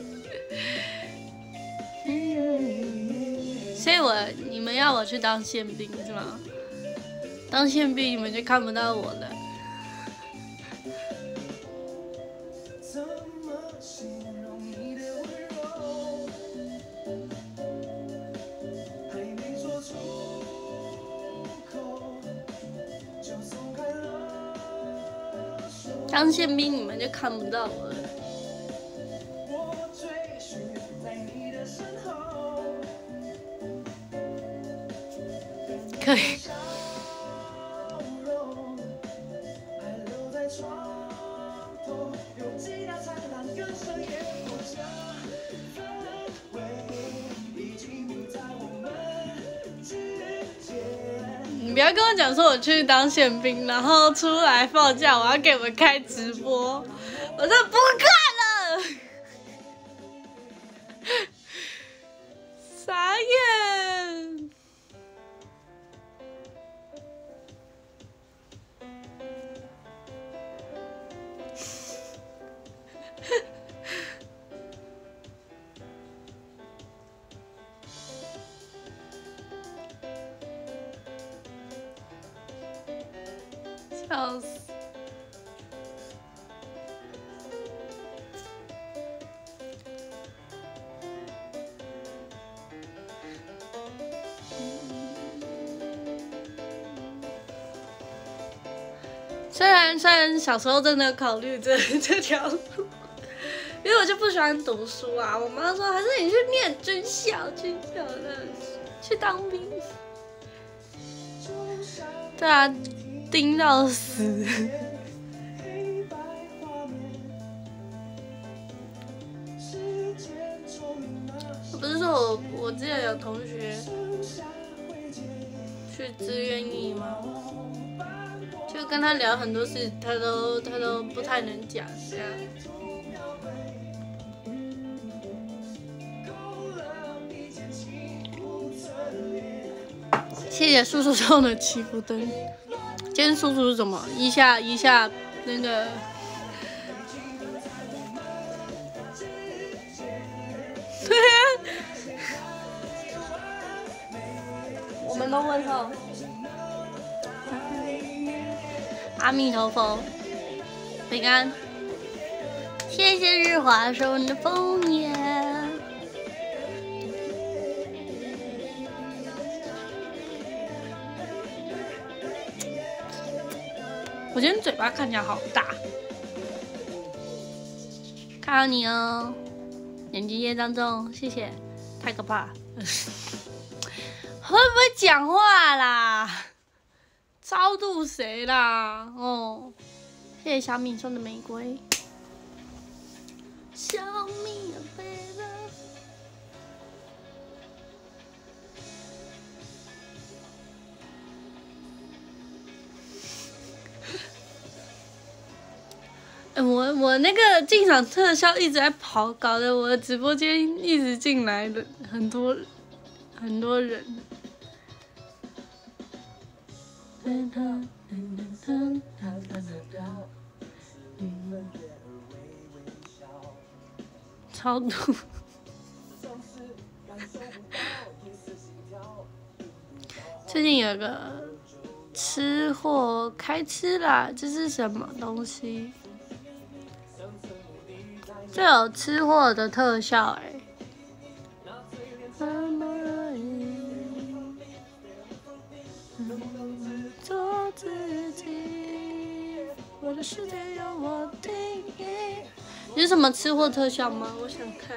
Speaker 1: 所以我你们要我去当宪兵是吗？当宪兵你们就看不到我了。当宪兵你们就看不到我了。可以。你不要跟我讲说我去当宪兵，然后出来放假，我要给你们开直播，我真的不看了，傻眼。笑死！虽然虽然小时候真的考虑这这条路，因为我就不喜欢读书啊。我妈说还是你去念军校，军校的去当兵。对啊。盯到死！不是说我我之前有同学去志愿役吗？就跟他聊很多事，他都他都不太能讲这样。谢谢叔叔送的祈福灯。今天叔叔是什么？一下一下那个，对啊，我们都问候阿弥陀佛，平安。谢谢日华送的枫叶。我今天嘴巴看起来好大，看到你哦，眼睛业当中，谢谢，太可怕了，会不会讲话啦？超度谁啦？哦，谢谢小米送的玫瑰，小米的 baby。 我我那个进场特效一直在跑，搞得我的直播间一直进来了很多很多人。超度。最近有个吃货开吃啦，这是什么东西？这有吃货的特效哎、欸。做自己，我的世界由我定义。有什么吃货特效吗？我想看。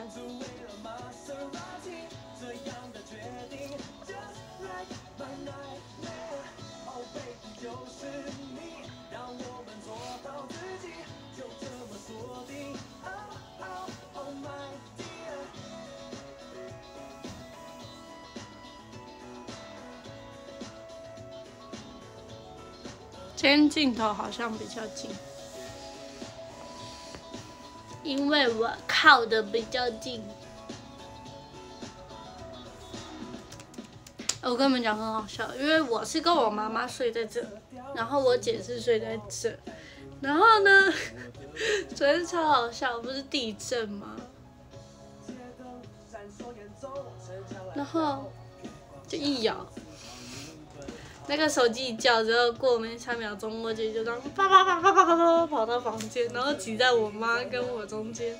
Speaker 1: 今天镜头好像比较近，因为我靠的比较近。我跟你们讲很好笑，因为我是跟我妈妈睡在这，然后我姐是睡在这，然后呢，昨天超好笑，不是地震吗？然后就一摇。那个手机一叫之后，过没三秒钟，我姐就这样啪啪啪啪啪啪啪跑到房间，然后挤在我妈跟我中间。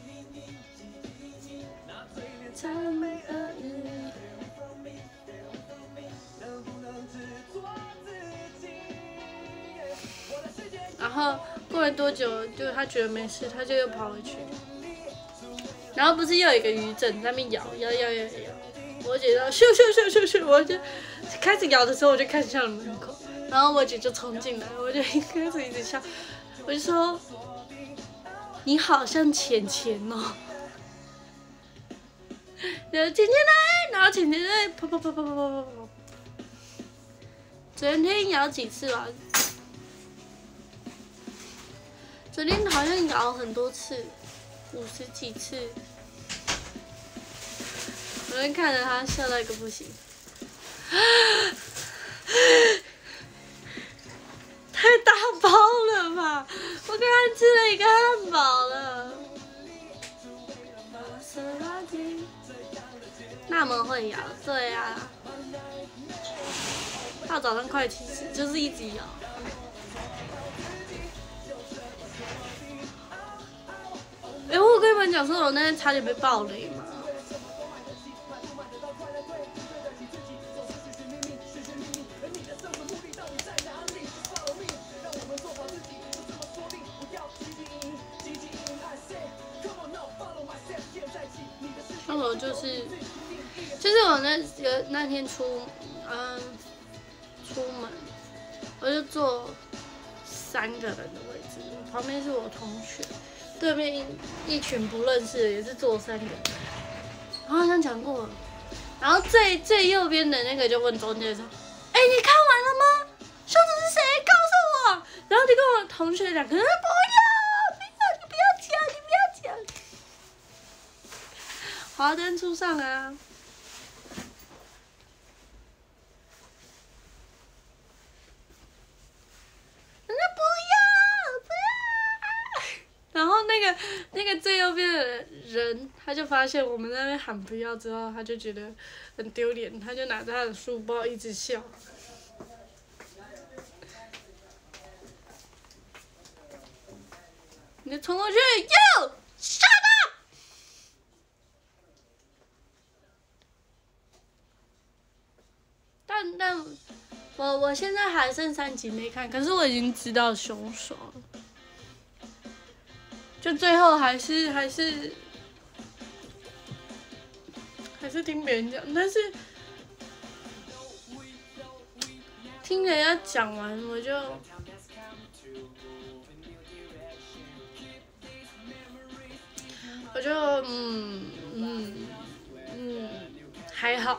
Speaker 1: 然后过了多久，就她觉得没事，她就又跑回去。然后不是又有一个余震在那边摇摇摇摇摇。我姐就咻咻咻咻咻，我就开始摇的时候，我就看向了门口，然后我姐就冲进来，我就一开始一直笑，我就说你好像钱钱哦，然后钱钱来，然后钱钱在啪啪啪啪啪啪啪啪，昨天摇几次吧？昨天好像摇很多次，五十几次。我在看着他笑到一个不行，太大包了吧！我刚刚吃了一个汉堡了。那么会摇，对啊，到早上快七十，就是一直摇。哎、欸，我跟你们讲说，我那天差点被爆雷嘛。那我就是，就是我那有那天出，嗯，出门，我就坐三个人的位置，旁边是我同学，对面一一群不认识的也是坐三个人，好像讲过了。然后最最右边的那个就问中间说：“哎、欸，你看完了吗？凶手是谁？告诉我！”然后就跟我同学两个人不要，不要，你不要讲，你不要讲。华灯初上啊！人家不要，不要。然后那个那个最右边的人，他就发现我们在那边喊不要之后，他就觉得很丢脸，他就拿着他的书包一直笑。你就冲过去 ，You shut up！ 但但，我我现在还剩三集没看，可是我已经知道凶手了。就最后还是还是还是听别人讲，但是听人家讲完我就。我就嗯嗯嗯还好，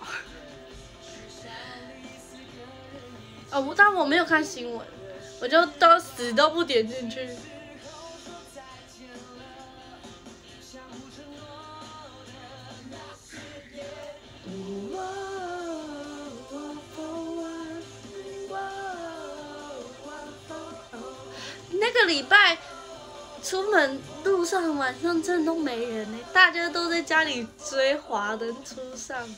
Speaker 1: 哦，但我没有看新闻，我就都死都不点进去。 个礼拜出门路上晚上真的都没人呢，大家都在家里追华灯初上。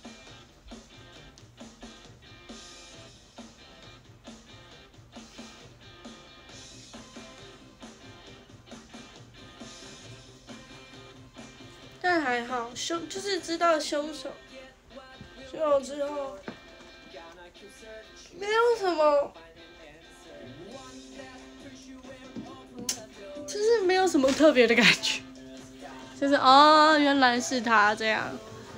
Speaker 1: 但还好，凶就是知道凶手，凶手之后没有什么，就是没有什么特别的感觉，就是哦，原来是他这样。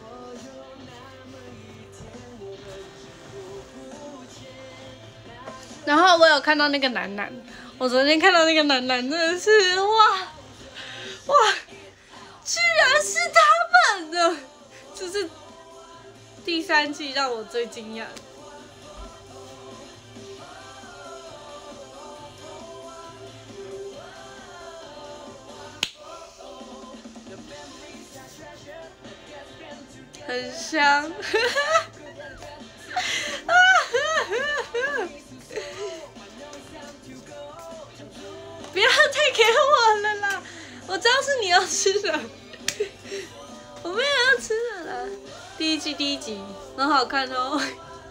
Speaker 1: 然后我有看到那个男男，我昨天看到那个男男真的是哇哇！居然是他们的，这是第三季让我最惊讶。很香，不要再给我了啦！我知道是你要吃的，我没有要吃的啦。第一季第一集很好看哦，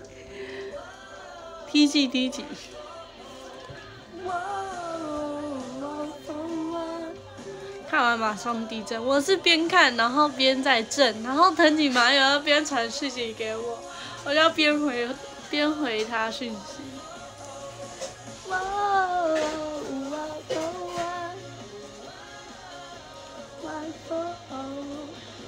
Speaker 1: 第一季第一集。看完马上地震，我是边看然后边在震，然后藤井麻友要边传讯息给我，我就要边回边回他讯息。哇哦哇哦哇哦！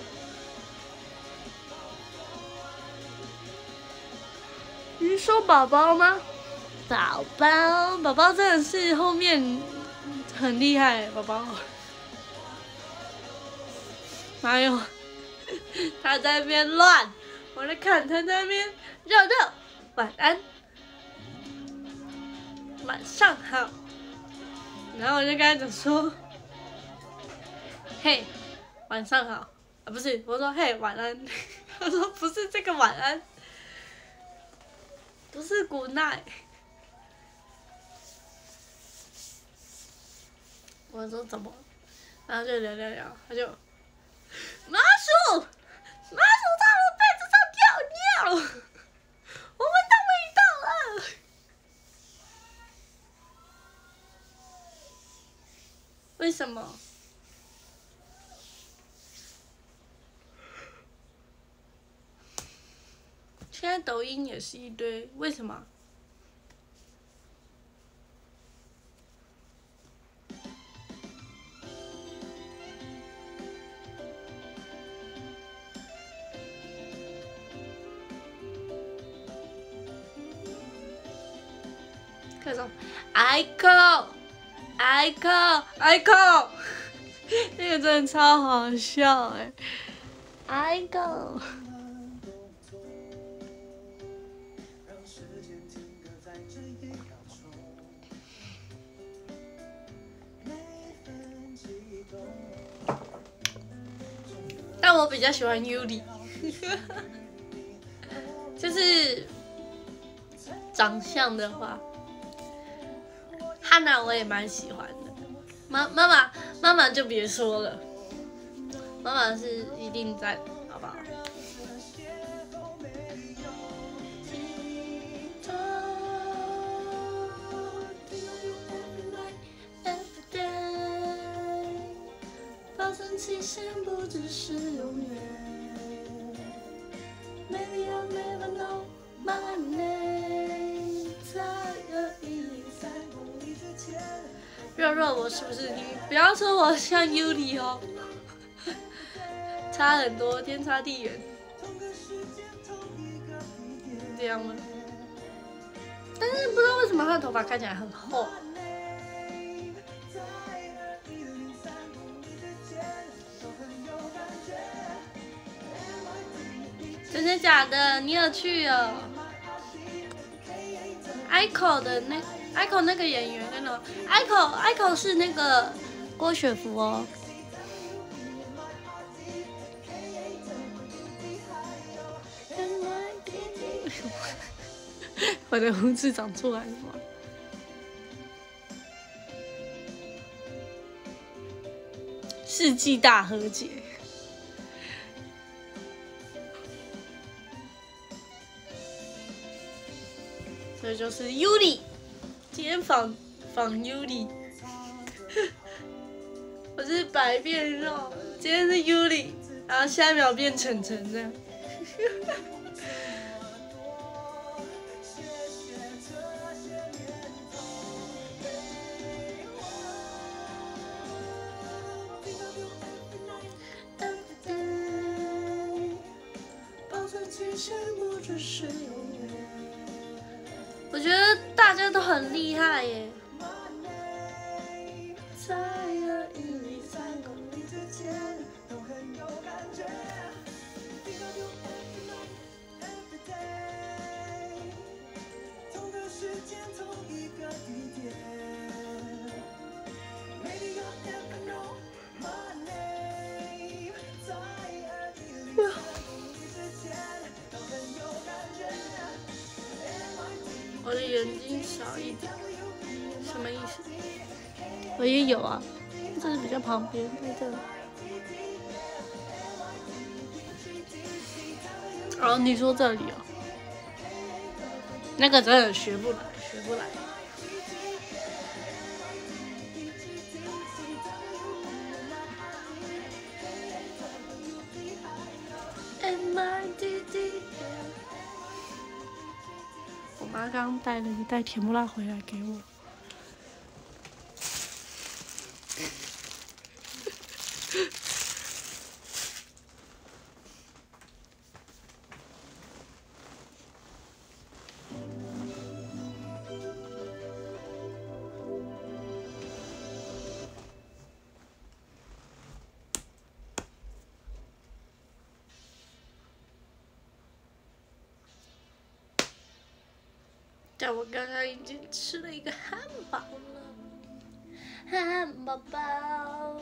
Speaker 1: 你是说宝宝吗？宝宝，宝宝真的是后面很厉害，宝宝。哪有？他在那边乱，我在看他在那边肉肉。晚安，晚上好。然后我就跟他讲说，嘿，晚上好。啊，不是，我说嘿，晚安。他说不是这个晚安，不是 good night。我说怎么？然后就聊聊聊，他就。麻薯，麻薯在我被子上跳尿，我闻到味道了。为什么？现在抖音也是一堆，为什么？各种 ，Ico，Ico，Ico，那个真的超好笑哎 ，Ico。但我比较喜欢 Yuri， 就是长相的话。汉娜我也蛮喜欢的，妈妈妈妈妈就别说了，妈妈是一定在，好不好？发生期限不只是永远 Maybe I'll never know my name 在二一零三公里之前。肉肉，我是不是你？不要说我像 Yuri 哦，差很多，天差地远。这样吗？但是不知道为什么他的头发看起来很厚。真的假的？你有去哦 ？Ico 的那 Ico 那个演员跟呢 ？Ico Ico 是那个郭雪芙哦。我的胡子长出来了吗？ 世纪大和解。这就是 Yuli， 今天仿仿 Yuli， 我是白变肉，今天是 Yuli， 然后下一秒变晨晨这样。我觉得大家都很厉害耶。在一米三公里之间都很有感觉。同个时间，同一个地点。Maybe you'll never know my name。在一米三公里之间都很有感觉。我的眼睛小一点，什么意思？我也有啊，这是比较旁边，在这。哦，你说这里哦，那个真的学不来，学不来。我妈刚刚带了一袋甜不辣回来给我。但我刚刚已经吃了一个汉堡了，汉堡包。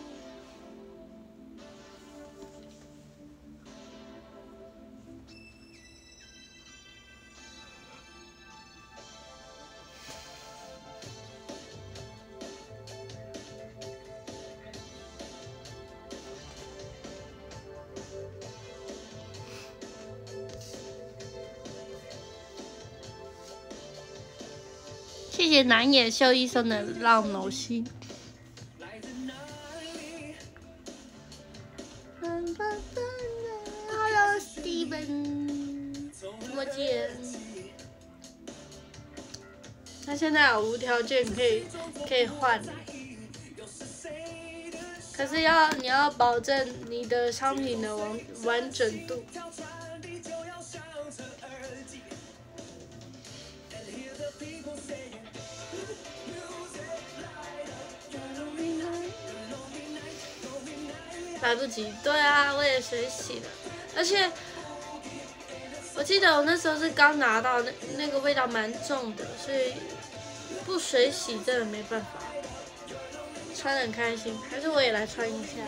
Speaker 1: 谢谢南野秀医生的浪脑心。Hello Steven， 怎么见？他现在有无条件可以可以换，可是要你要保证你的商品的完完整度。来不及，对啊，我也水洗了，而且我记得我那时候是刚拿到，那那个味道蛮重的，所以不水洗真的没办法。穿得很开心，还是我也来穿一下。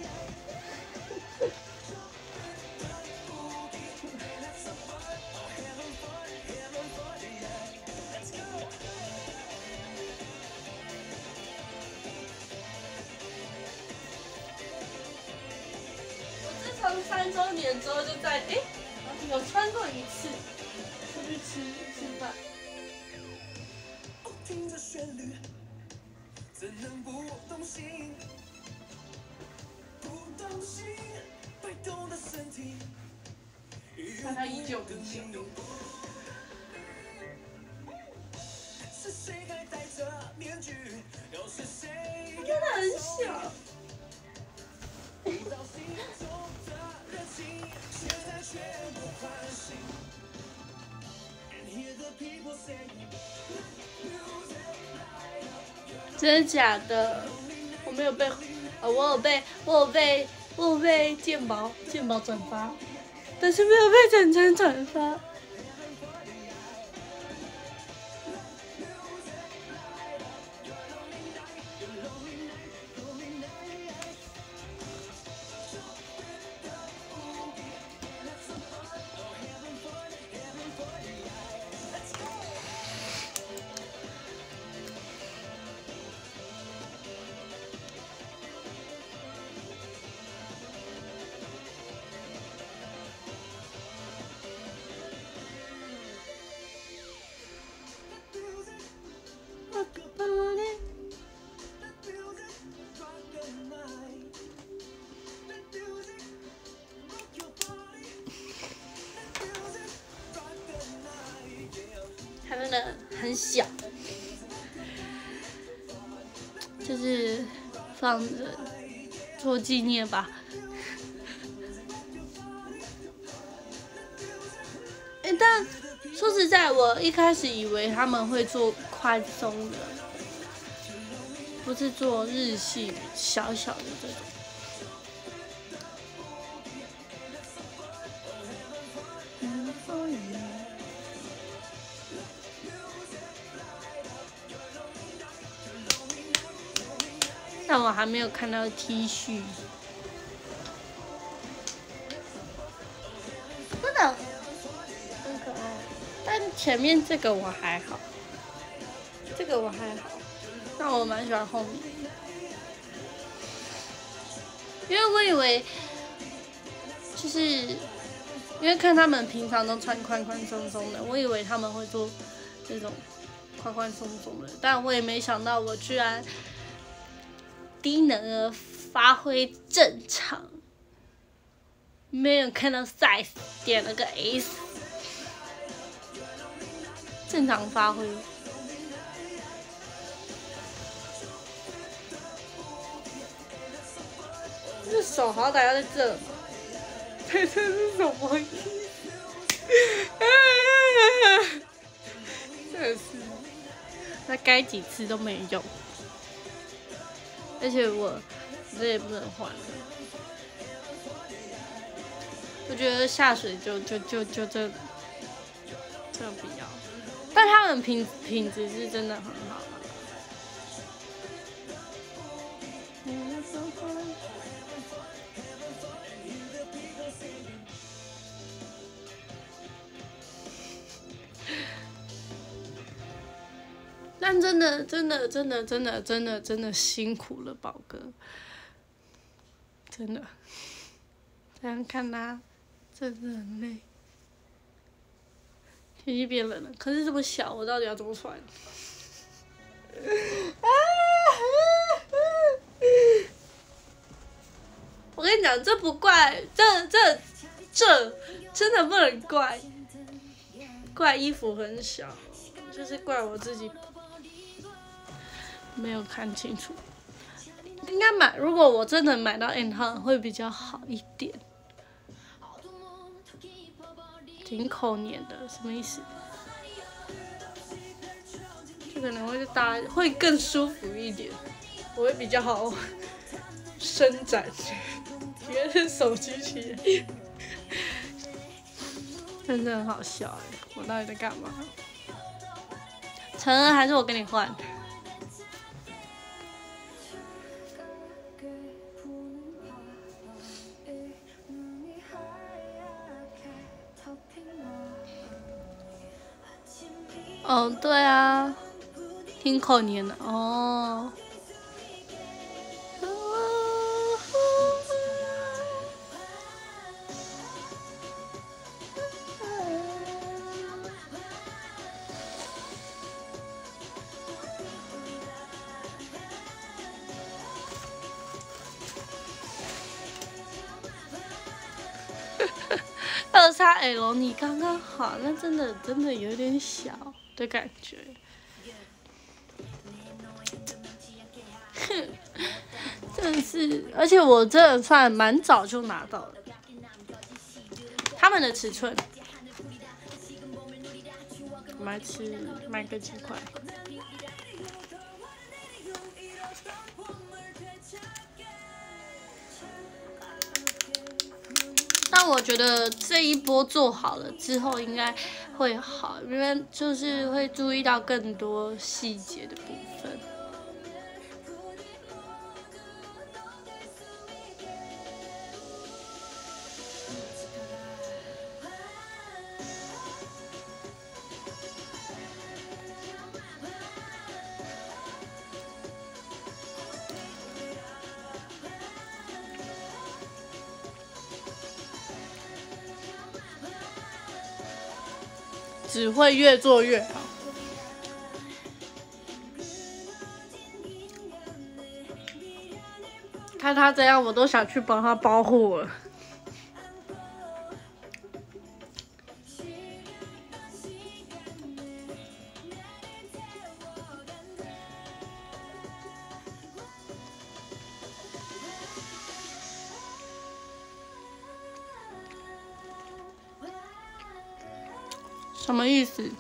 Speaker 1: 从三周年之后就在哎、欸，有穿过一次，出去吃吃饭。听着旋律，怎能不动心？不动心，被动的身体。但他依旧很小。是谁还戴着面具？又是谁？真的很小。真的假的？我没有被，哦，我有被，我有被，我有被健宝健宝转发，但是没有被晨晨转发。 很小，就是放着做纪念吧。哎、欸，但说实在，我一开始以为他们会做宽松的，不是做日系小小的这种。但我还没有看到 T 恤，真的很可爱。但前面这个我还好，这个我还好，但我蛮喜欢后面，因为我以为就是因为看他们平常都穿宽宽松松的，我以为他们会做这种宽宽松松的，但我也没想到我居然低能儿发挥正常，没有看到 size 点了个 S， 正常发挥。这手好歹要在这嘛，这这是什么意思？真的是，那该几次都没用。而且我这也不能换了，我觉得下水就就就就这这不要，但他们品品质是真的很好啊。但真的真的真的真的真的真的辛苦了，宝哥，真的，这样看他真的很累。天气变冷了，可是这么小，我到底要怎么穿？我跟你讲，这不怪，这这这真的不能怪，怪衣服很小，就是怪我自己。没有看清楚，应该买。如果我真的买到 N 号会比较好一点。挺口黏的，什么意思？就可能会搭会更舒服一点，我会比较好伸展，觉得手举起来，真的很好笑哎！我到底在干嘛？陈恩还是我跟你换？哦，对啊，挺可怜的哦。二叉 L 你刚刚好，那真的真的有点小的感觉。哼，真的是，而且我真的算蛮早就拿到了他们的尺寸。我们来吃，买个几块。但我觉得这一波做好了之后应该会好，因为就是会注意到更多细节的部分。只会越做越好。看他这样，我都想去帮他包货了。 什么意思？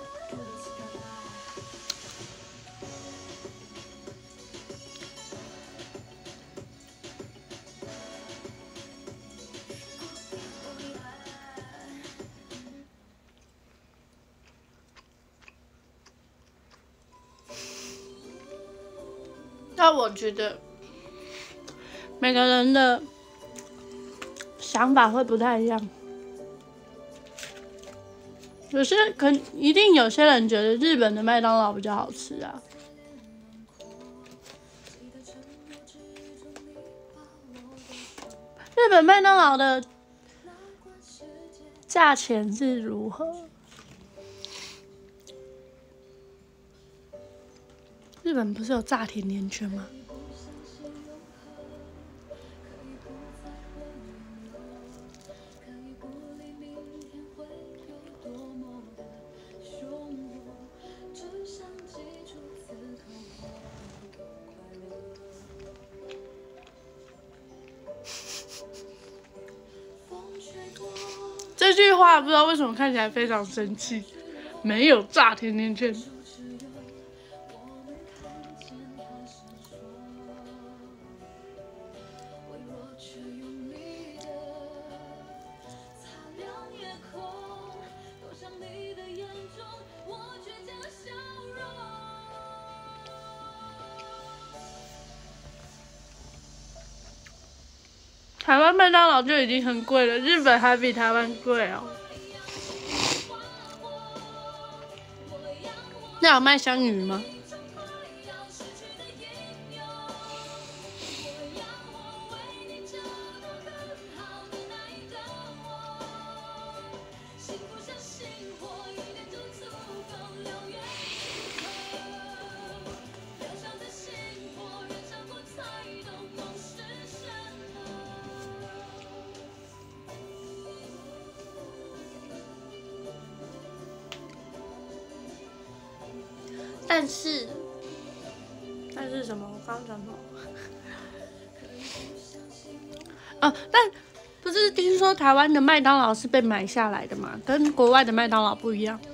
Speaker 1: 那我觉得每个人的想法会不太一样。有些可一定有些人觉得日本的麦当劳比较好吃啊。日本麦当劳的价钱是如何？日本不是有炸甜甜圈吗？这句话不知道为什么看起来非常生气。没有炸甜甜圈。台湾麦当劳就已经很贵了，日本还比台湾贵哦。那有卖香鱼吗？但是，但是什么？我刚刚讲什么？哦，但不是听说台湾的麦当劳是被买下来的吗？跟国外的麦当劳不一样。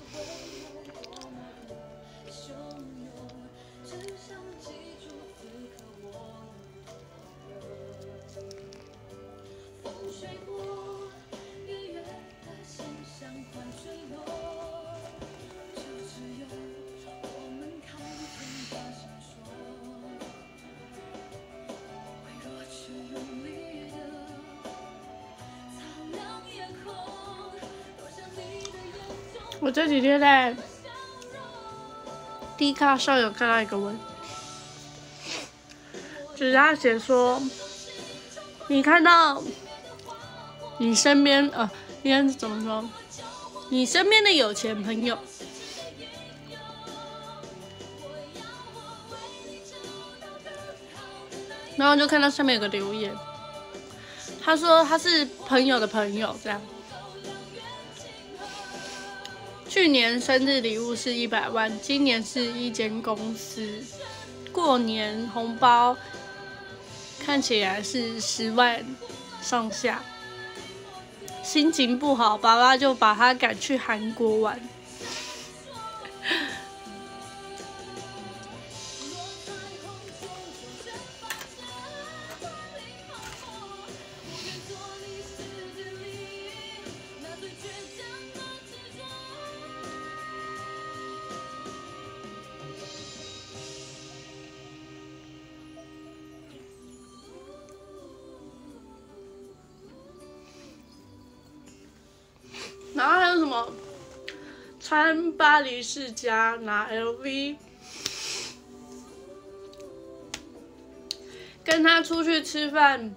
Speaker 1: 我这几天在 D 卡上有看到一个文，就是他写说，你看到你身边呃，应该是怎么说？你身边的有钱朋友，然后就看到上面有个留言，他说他是朋友的朋友这样。去年生日礼物是一百万，今年是一间公司，过年红包看起来是十万上下。心情不好，爸爸就把他赶去韩国玩。然后还有什么穿巴黎世家拿 L V， 跟他出去吃饭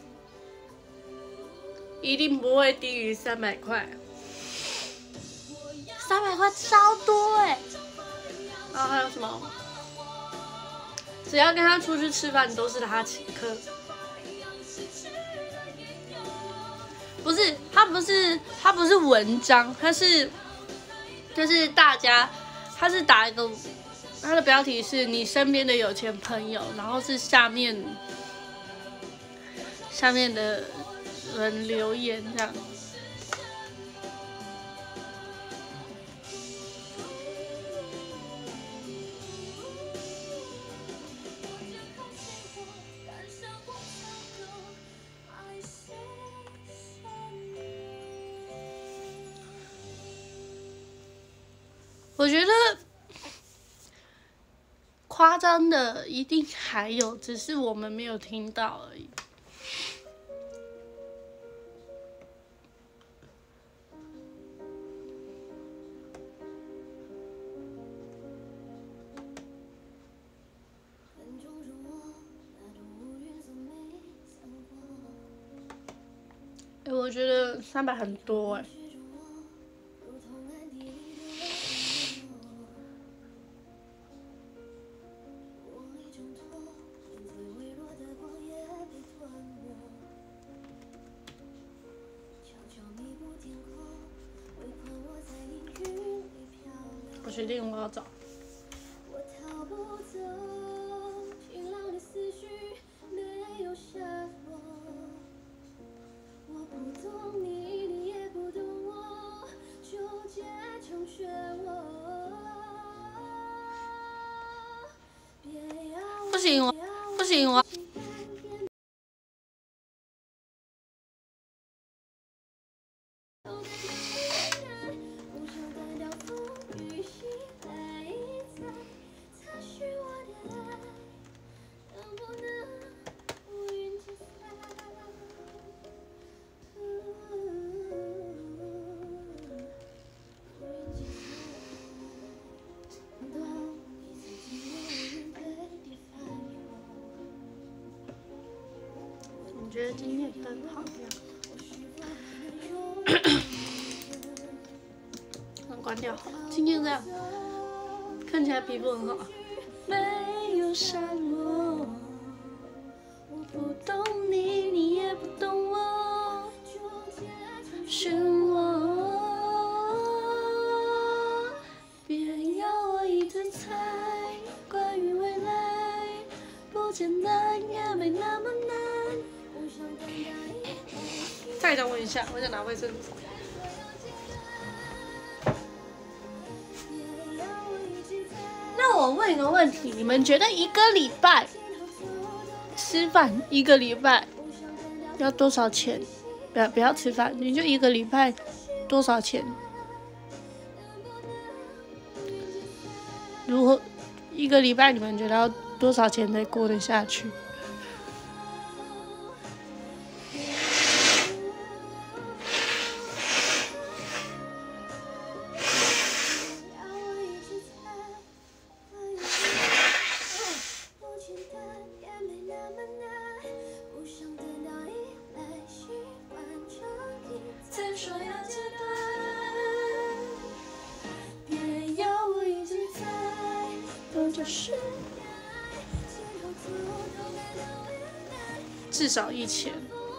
Speaker 1: 一定不会低于三百块，三百块超多哎、欸！然后还有什么？只要跟他出去吃饭都是他请客。不是，他不是，他不是文章，他是，就是大家，他是打一个，他的标题是你身边的有钱朋友，然后是下面，下面的人留言这样。 我觉得夸张的一定还有，只是我们没有听到而已。哎，我觉得三百很多哎。我决定我要找。不行，我不行，我。我觉得今天灯好亮，那关掉好了。今天这样看起来皮肤很好。没有闪落，我不懂你，你也不懂我，漩涡，别要我一直猜，关于未来，不简单也没那么难。再等我一下，我想拿卫生纸。那我问一个问题，你们觉得一个礼拜吃饭一个礼拜要多少钱？不要不要吃饭，你就一个礼拜多少钱？如果一个礼拜你们觉得要多少钱才过得下去？至少一千。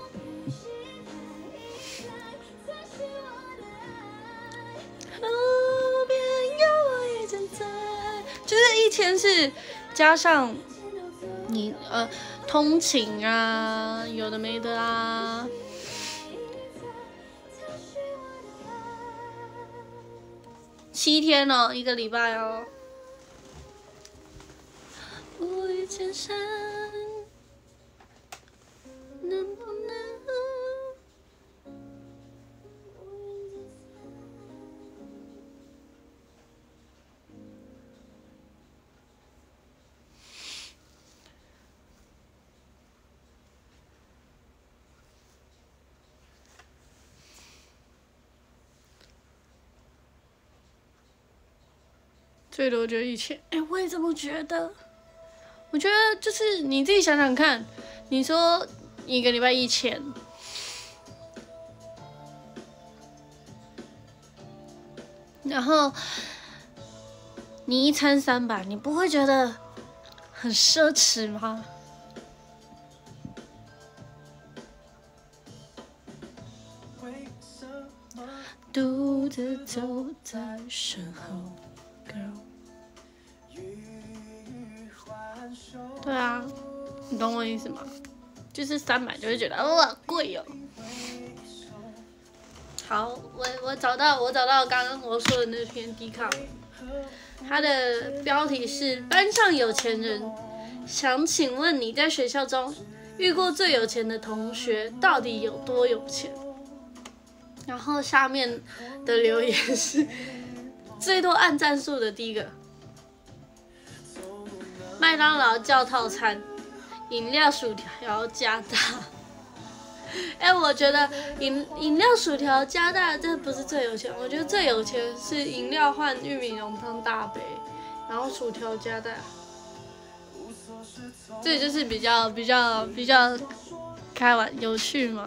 Speaker 1: 就是一千是加上你呃通勤啊，有的没的啊。七天哦，一个礼拜哦。无语千山，能不能？最多就一千。哎，我也这么觉得。我觉得就是你自己想想看，你说一个礼拜一千，然后你一餐三百，你不会觉得很奢侈吗？独自走在身后 ，girl。对啊，你懂我意思吗？就是三百就会觉得哇贵哦。好，我我找到我找到刚刚我说的那篇 D 卡，它的标题是班上有钱人，想请问你在学校中遇过最有钱的同学到底有多有钱？然后下面的留言是最多按赞数的第一个，麦当劳叫套餐，饮料薯条加大。哎、欸，我觉得饮饮料薯条加大这不是最有钱，我觉得最有钱是饮料换玉米浓汤大杯，然后薯条加大。这就是比较比较比较开玩有趣嘛。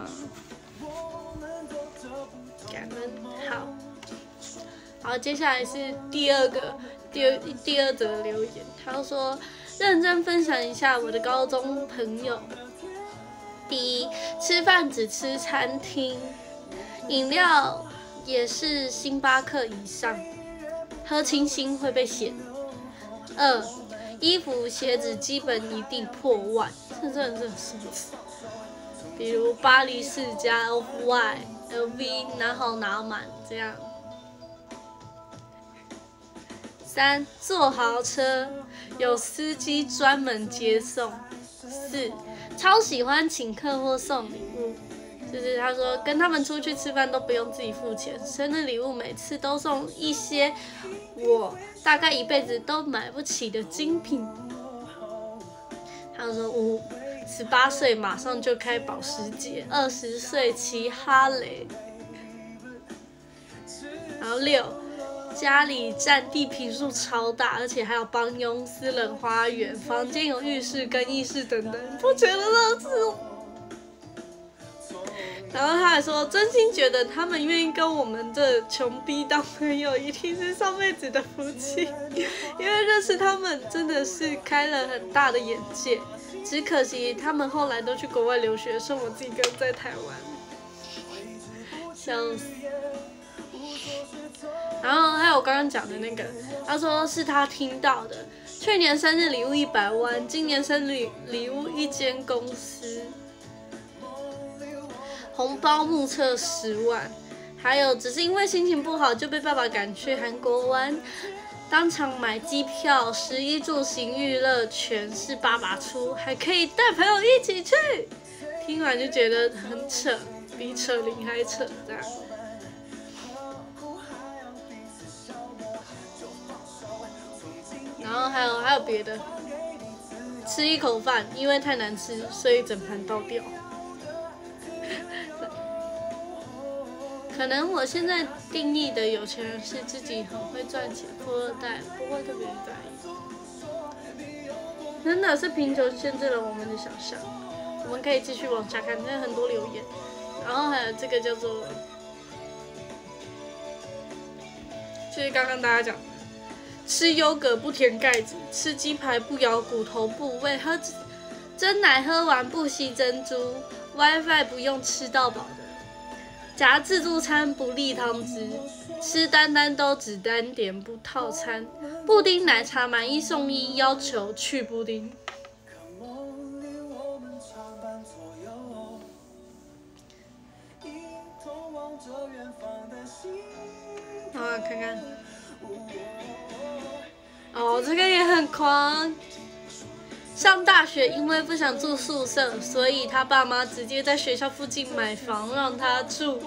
Speaker 1: 感恩好，好，接下来是第二个第二第二则留言，他说认真分享一下我的高中朋友。第一，吃饭只吃餐厅，饮料也是星巴克以上，喝清新会被嫌。二，衣服鞋子基本一定破万，这真的是很奢侈。比如巴黎世家、Off White、L V 拿好拿满这样。三，坐豪车，有司机专门接送。四，超喜欢请客或送礼物，就是他说跟他们出去吃饭都不用自己付钱，生日礼物每次都送一些我大概一辈子都买不起的精品。他说五，十八岁马上就开保时捷，二十岁骑哈雷。然后六，家里占地坪数超大，而且还有帮佣、私人花园，房间有浴室、更衣室等等，不觉得这是？然后他还说，真心觉得他们愿意跟我们这穷逼当朋友，一定是上辈子的福气，因为认识他们真的是开了很大的眼界。只可惜他们后来都去国外留学，剩我自己一个人在台湾，笑死。然后还有我刚刚讲的那个，他说是他听到的，去年生日礼物一百万，今年生日礼物一间公司，红包目测十万，还有只是因为心情不好就被爸爸赶去韩国玩，当场买机票、食衣住行娱乐全是爸爸出，还可以带朋友一起去，听完就觉得很扯，比扯铃还扯这样。然后还有还有别的，吃一口饭，因为太难吃，所以整盘倒掉。可能我现在定义的有钱人是自己很会赚钱，富二代不会特别在意。真的是贫穷限制了我们的想象。我们可以继续往下看，那很多留言。然后还有这个叫做，就是刚刚大家讲的。吃优格不舔盖子，吃鸡排不咬骨头部位，喝真奶喝完不吸珍珠 ，WiFi 不用吃到饱的，夹自助餐不沥汤汁，吃单单都只单点不套餐，布丁奶茶买一送一，要求去布丁。好啊，看看。哦，这个也很狂。上大学因为不想住宿舍，所以他爸妈直接在学校附近买房让他住。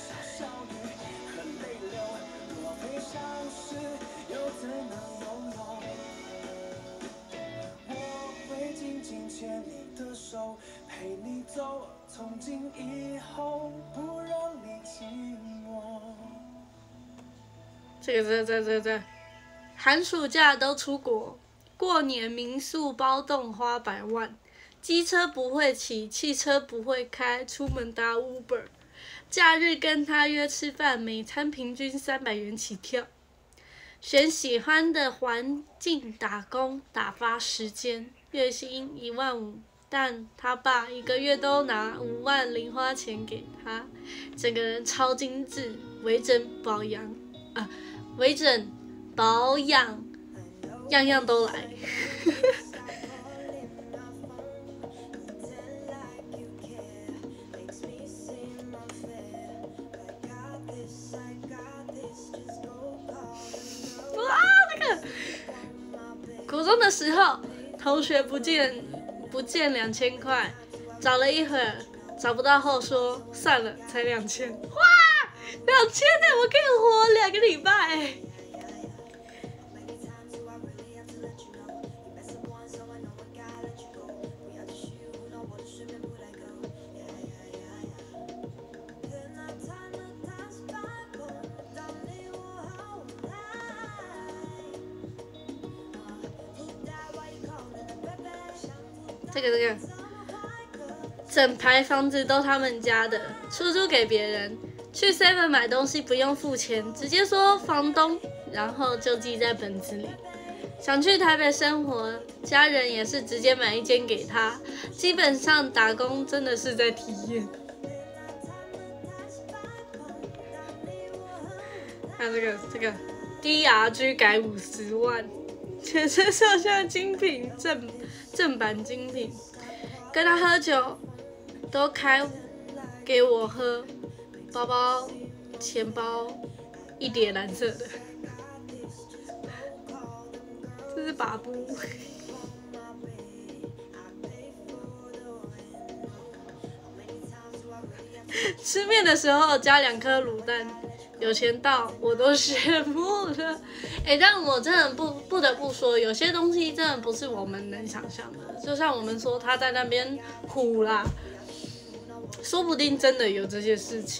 Speaker 1: 这个这这这这，寒暑假都出国，过年民宿包栋花百万，机车不会骑，汽车不会开，出门搭 Uber， 假日跟他约吃饭，每餐平均三百元起跳，选喜欢的环境打工打发时间，月薪一万五。但他爸一个月都拿五万零花钱给他，整个人超精致，微整保养啊，微整保养，样样都来。哇，那个国中的时候，同学不见。不见两千块，找了一会儿找不到后说算了，才两千，哇，两千呢，我可以活两个礼拜。 这个这个，整排房子都他们家的，出租给别人。去 seven 买东西不用付钱，直接说房东，然后就记在本子里。想去台北生活，家人也是直接买一间给他。基本上打工真的是在体验。还有这个这个 D R G 改五十万，全身上下精品正正版精品，跟他喝酒都开给我喝，包包钱包一叠蓝色的。这是把布。吃面的时候加两颗卤蛋，有钱到我都羡慕了。哎、欸，但我真的不不得不说，有些东西真的不是我们能想象的。就像我们说他在那边唬啦，说不定真的有这些事情。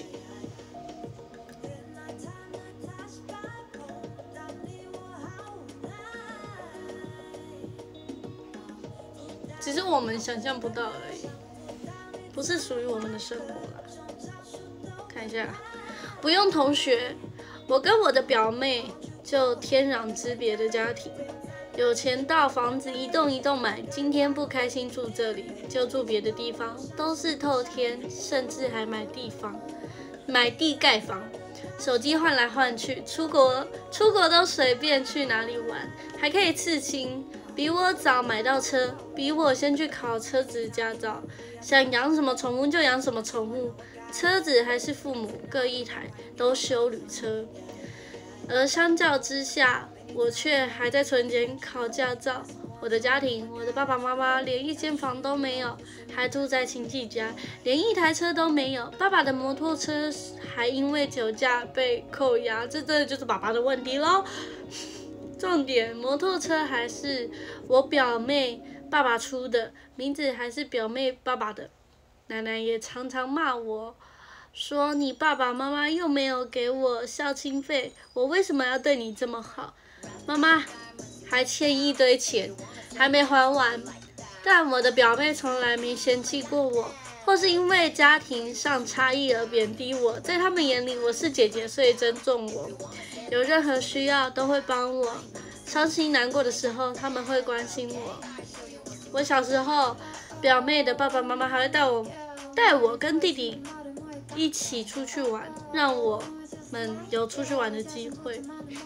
Speaker 1: 只是我们想象不到而已，不是属于我们的生活啦。看一下，不用同学，我跟我的表妹就天壤之别的家庭，有钱到房子一栋一栋买，今天不开心住这里，就住别的地方，都是透天，甚至还买地方，买地盖房。手机换来换去，出国出国都随便去哪里玩，还可以刺青。比我早买到车，比我先去考车子驾照，想养什么宠物就养什么宠物，车子还是父母各一台，都休旅车。而相较之下，我却还在存钱考驾照。我的家庭，我的爸爸妈妈连一间房都没有，还住在亲戚家，连一台车都没有。爸爸的摩托车还因为酒驾被扣押，这真的就是爸爸的问题咯。重点，摩托车还是我表妹爸爸出的，名字还是表妹爸爸的。奶奶也常常骂我，说你爸爸妈妈又没有给我孝亲费，我为什么要对你这么好？妈妈还欠一堆钱，还没还完。但我的表妹从来没嫌弃过我，或是因为家庭上差异而贬低我，在他们眼里我是姐姐，所以尊重我。有任何需要都会帮我，伤心难过的时候他们会关心我。我小时候，表妹的爸爸妈妈还会带我带我跟弟弟一起出去玩，让我们有出去玩的机会。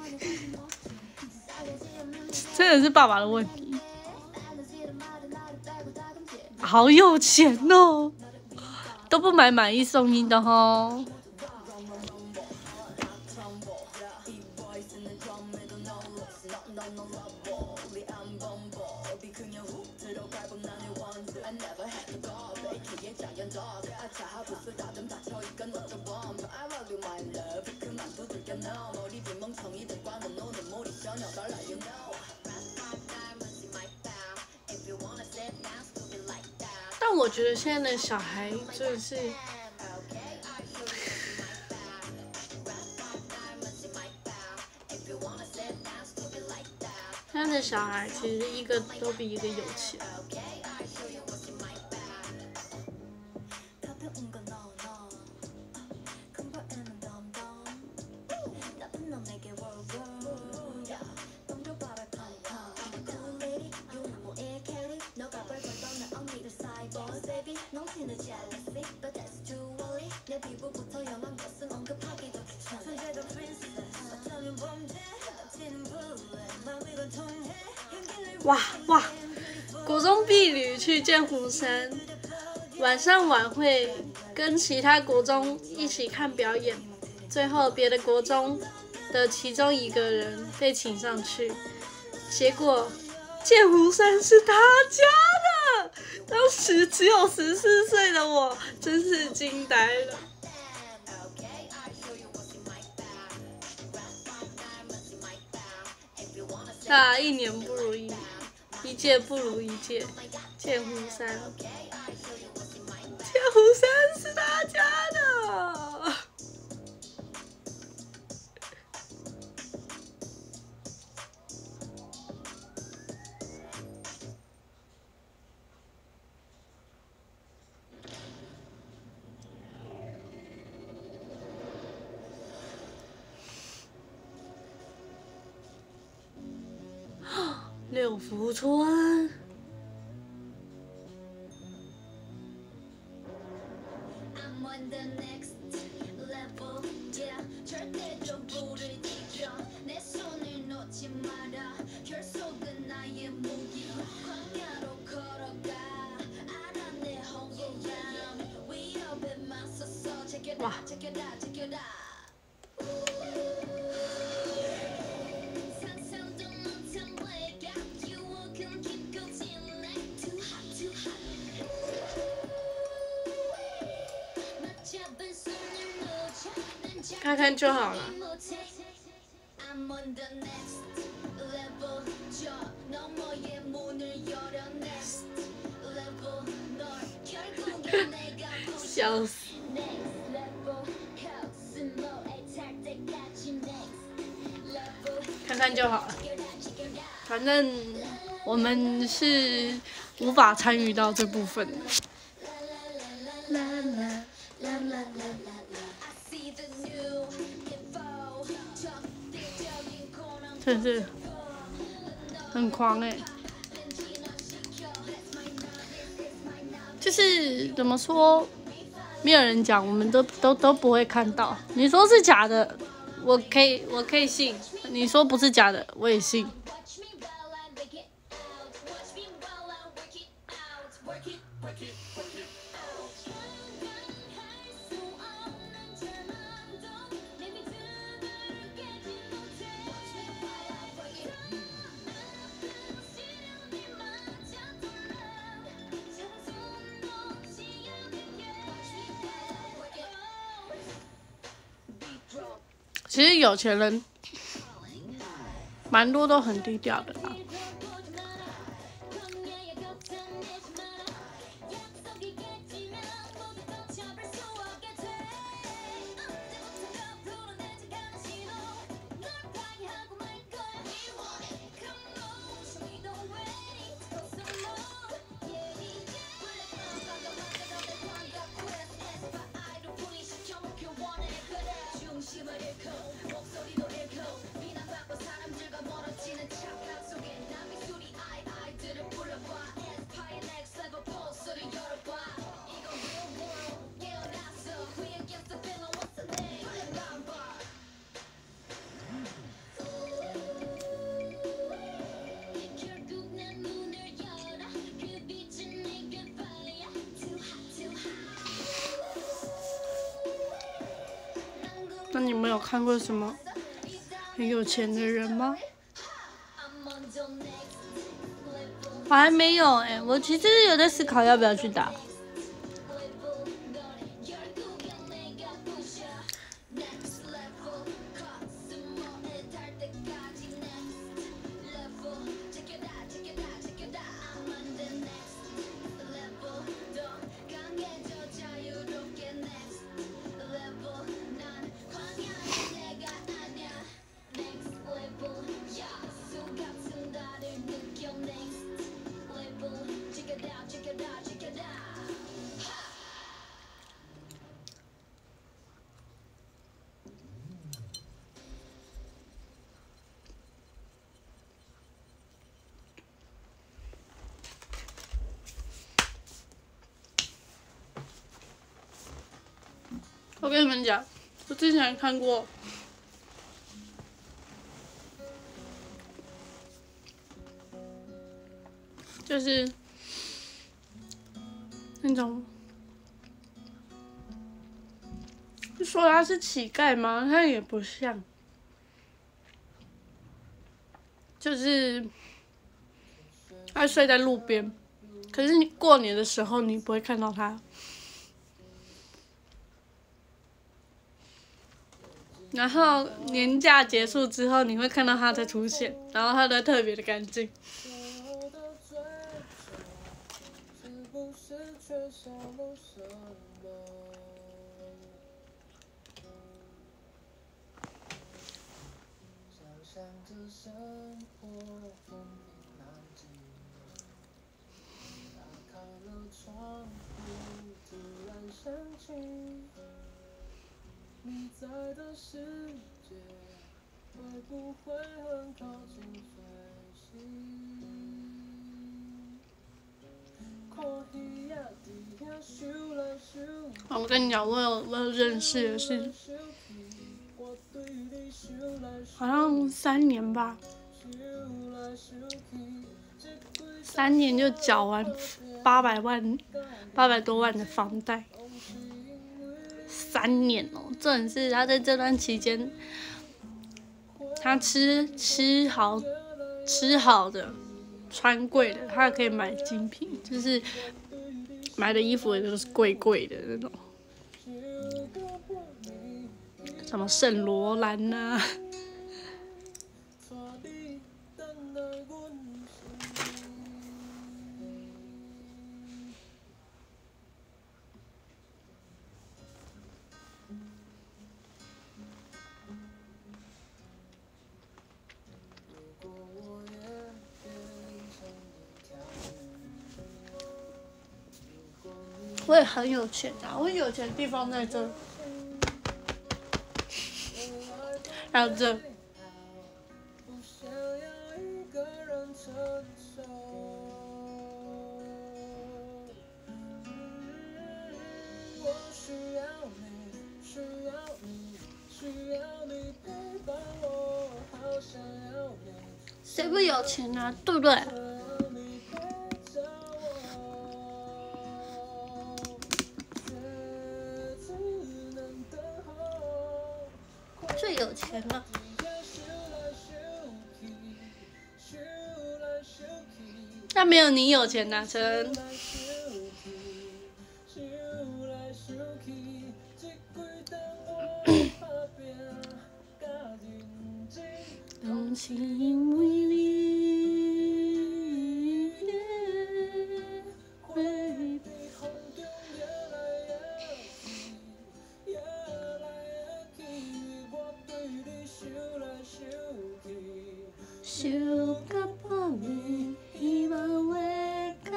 Speaker 1: 真的是爸爸的问题，好有钱哦，都不买买一送一的哦。但我觉得现在的小孩真的是，现在的小孩其实一个都比一个有钱。哇哇！国中毕旅去剑湖山，晚上晚会跟其他国中一起看表演，最后别的国中的其中一个人被请上去，结果剑湖山是他家的。当时只有十四岁的我，真是惊呆了。啊，一年不如一年，一届不如一届。剑湖山，剑湖山是他家的。 六福村。哇！看看就好了。笑死！看看就好了，反正我们是无法参与到这部分的。真是很狂哎、欸！就是怎么说，没有人讲，我们都都都不会看到。你说是假的，我可以我可以信；你说不是假的，我也信。其实有钱人蛮多都很低调的啦。那你们有看过什么很有钱的人吗？我还没有哎、欸，我其实有在思考要不要去打。我跟你们讲，我之前看过，就是那种，说他是乞丐吗？他也不像，就是他睡在路边，可是你过年的时候你不会看到他。然后年假结束之后，你会看到它的出现，然后它都特别的干净。你在的世界会不会很靠近最深我跟你讲，我有我有认识的是，好像三年吧，三年就缴完八百万，八百多万的房贷。三年哦，重点是他在这段期间，他吃吃好吃好的，穿贵的，他还可以买精品，就是买的衣服也都是贵贵的那种，什么圣罗兰呐、啊。我也很有钱啊，我有钱的地方在这，还有这。谁不有钱啊？对不对？最有钱了。但没有你有钱呐、啊，陈。动情因为你会想到半暝，希望会到，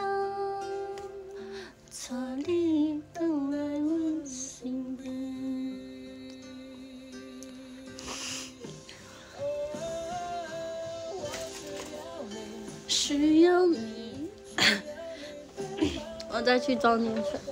Speaker 1: 带你回来阮身边。需要你，我再去装点水。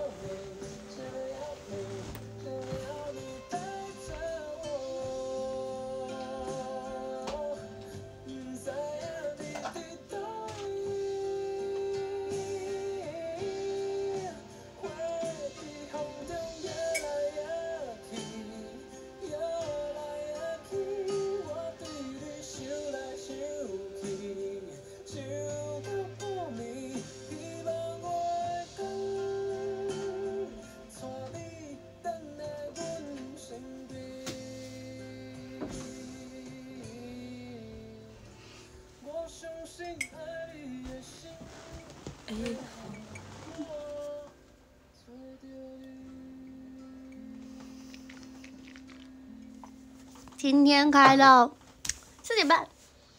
Speaker 1: 今天开到四点半。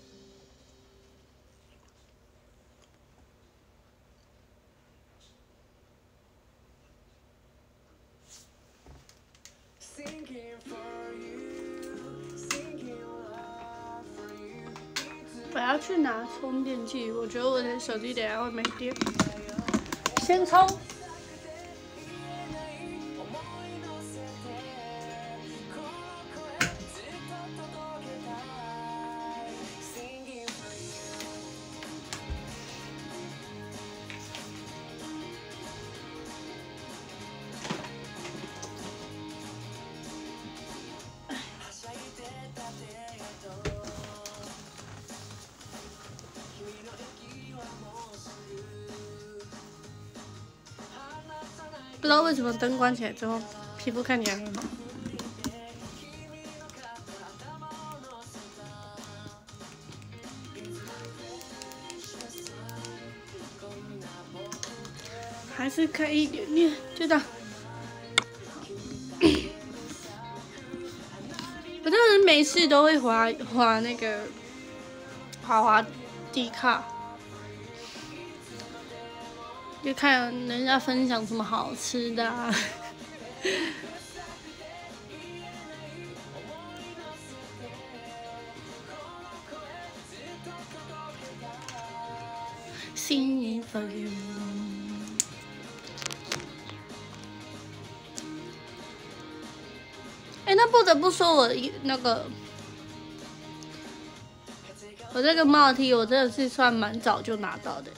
Speaker 1: 我要去拿充电器，我觉得我的手机等下会没电。先充。不知道为什么灯关起来之后，皮肤看起来很好。还是开一点点，就这样。我这个人没事都会滑滑那个滑滑迪卡。就看人家分享什么好吃的、啊， forgive me。哎、欸，那不得不说我那个，我这个帽 T 我真的是算蛮早就拿到的。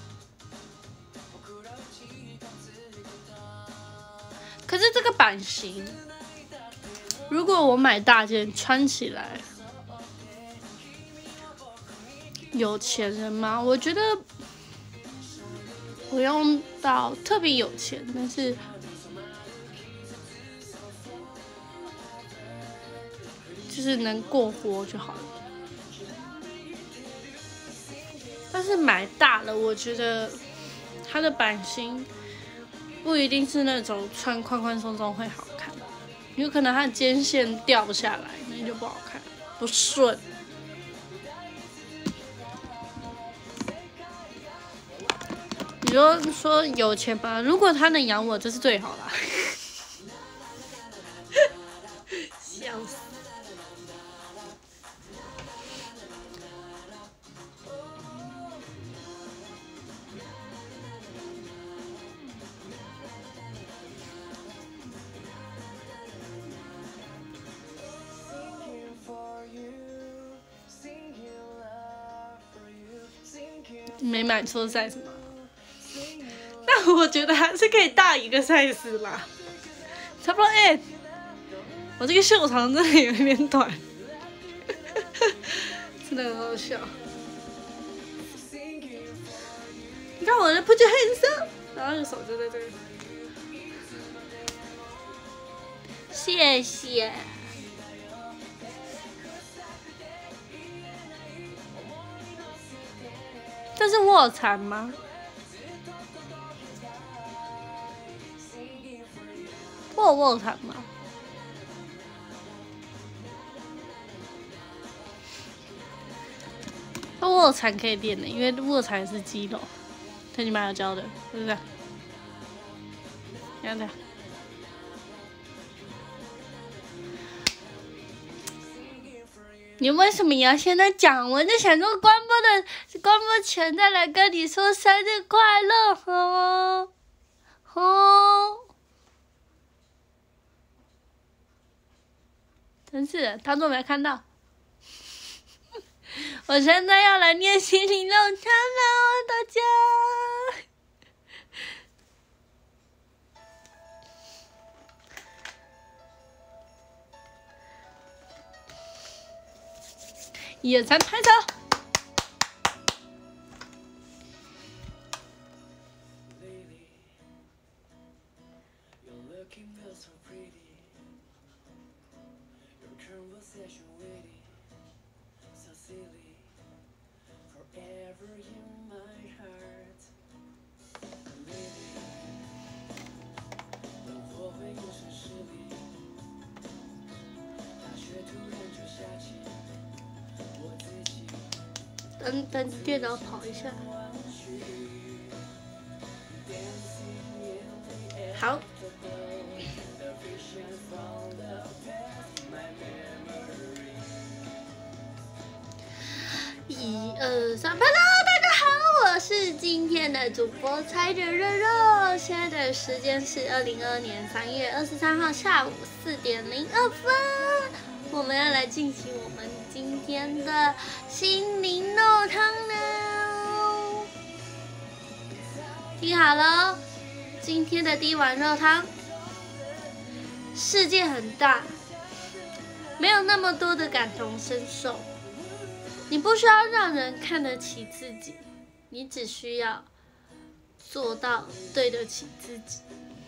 Speaker 1: 可是这个版型，如果我买大件穿起来，有钱人吗？我觉得不用到特别有钱，但是就是能过活就好了。但是买大了，我觉得它的版型不一定是那种穿宽宽松松会好看，有可能它的肩线掉下来，那就不好看，不顺。你说说有钱吧，如果他能养我，这是最好啦。笑死！没买错 size 吗？但我觉得还是可以大一个 size 啦，差不多 M。我这个袖长真的有一点短，真的很好笑。你看我的 put your hands up， 然后那个手就在这里。谢谢。这是卧蚕吗？卧卧蚕吗？那卧蚕可以练的，因为卧蚕也是肌肉。他你妈有教的，是不是？你看这样。你为什么要现在讲？我就想说关播的关播前再来跟你说生日快乐，好吗？哦，真是当作没看到。我现在要来念心灵肉餐了，大家。一二三，拍手！等等，电脑跑一下。好。一二三， Hello， 大家好，我是今天的主播猜着肉肉。现在的时间是二零二二年三月二十三号下午四点零二分。我们要来进行我们今天的心灵肉汤了。听好了，今天的第一碗肉汤。世界很大，没有那么多的感同身受。你不需要让人看得起自己，你只需要做到对得起自己。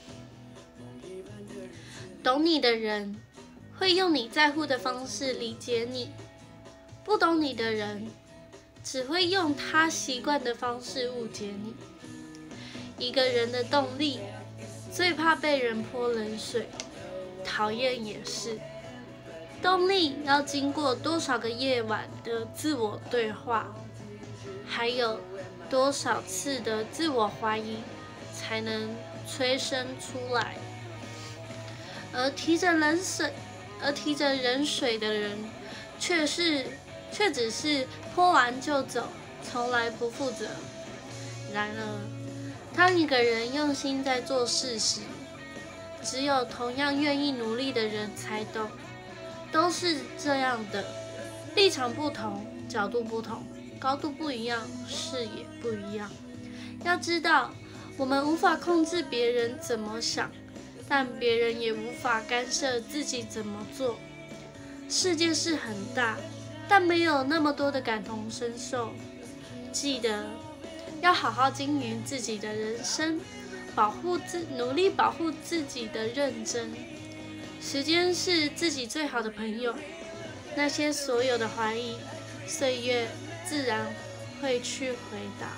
Speaker 1: 懂你的人会用你在乎的方式理解你，不懂你的人只会用他习惯的方式误解你。一个人的动力最怕被人泼冷水，讨厌也是。动力要经过多少个夜晚的自我对话，还有多少次的自我怀疑，才能催生出来。而提着冷水，而提着冷水的人，却是却只是泼完就走，从来不负责。 然而，当一个人用心在做事时，只有同样愿意努力的人才懂。都是这样的，立场不同，角度不同，高度不一样，视野不一样。要知道，我们无法控制别人怎么想，但别人也无法干涉自己怎么做。世界是很大，但没有那么多的感同身受。记得要好好经营自己的人生，保护自，努力保护自己的认真。时间是自己最好的朋友，那些所有的怀疑，岁月自然会去回答。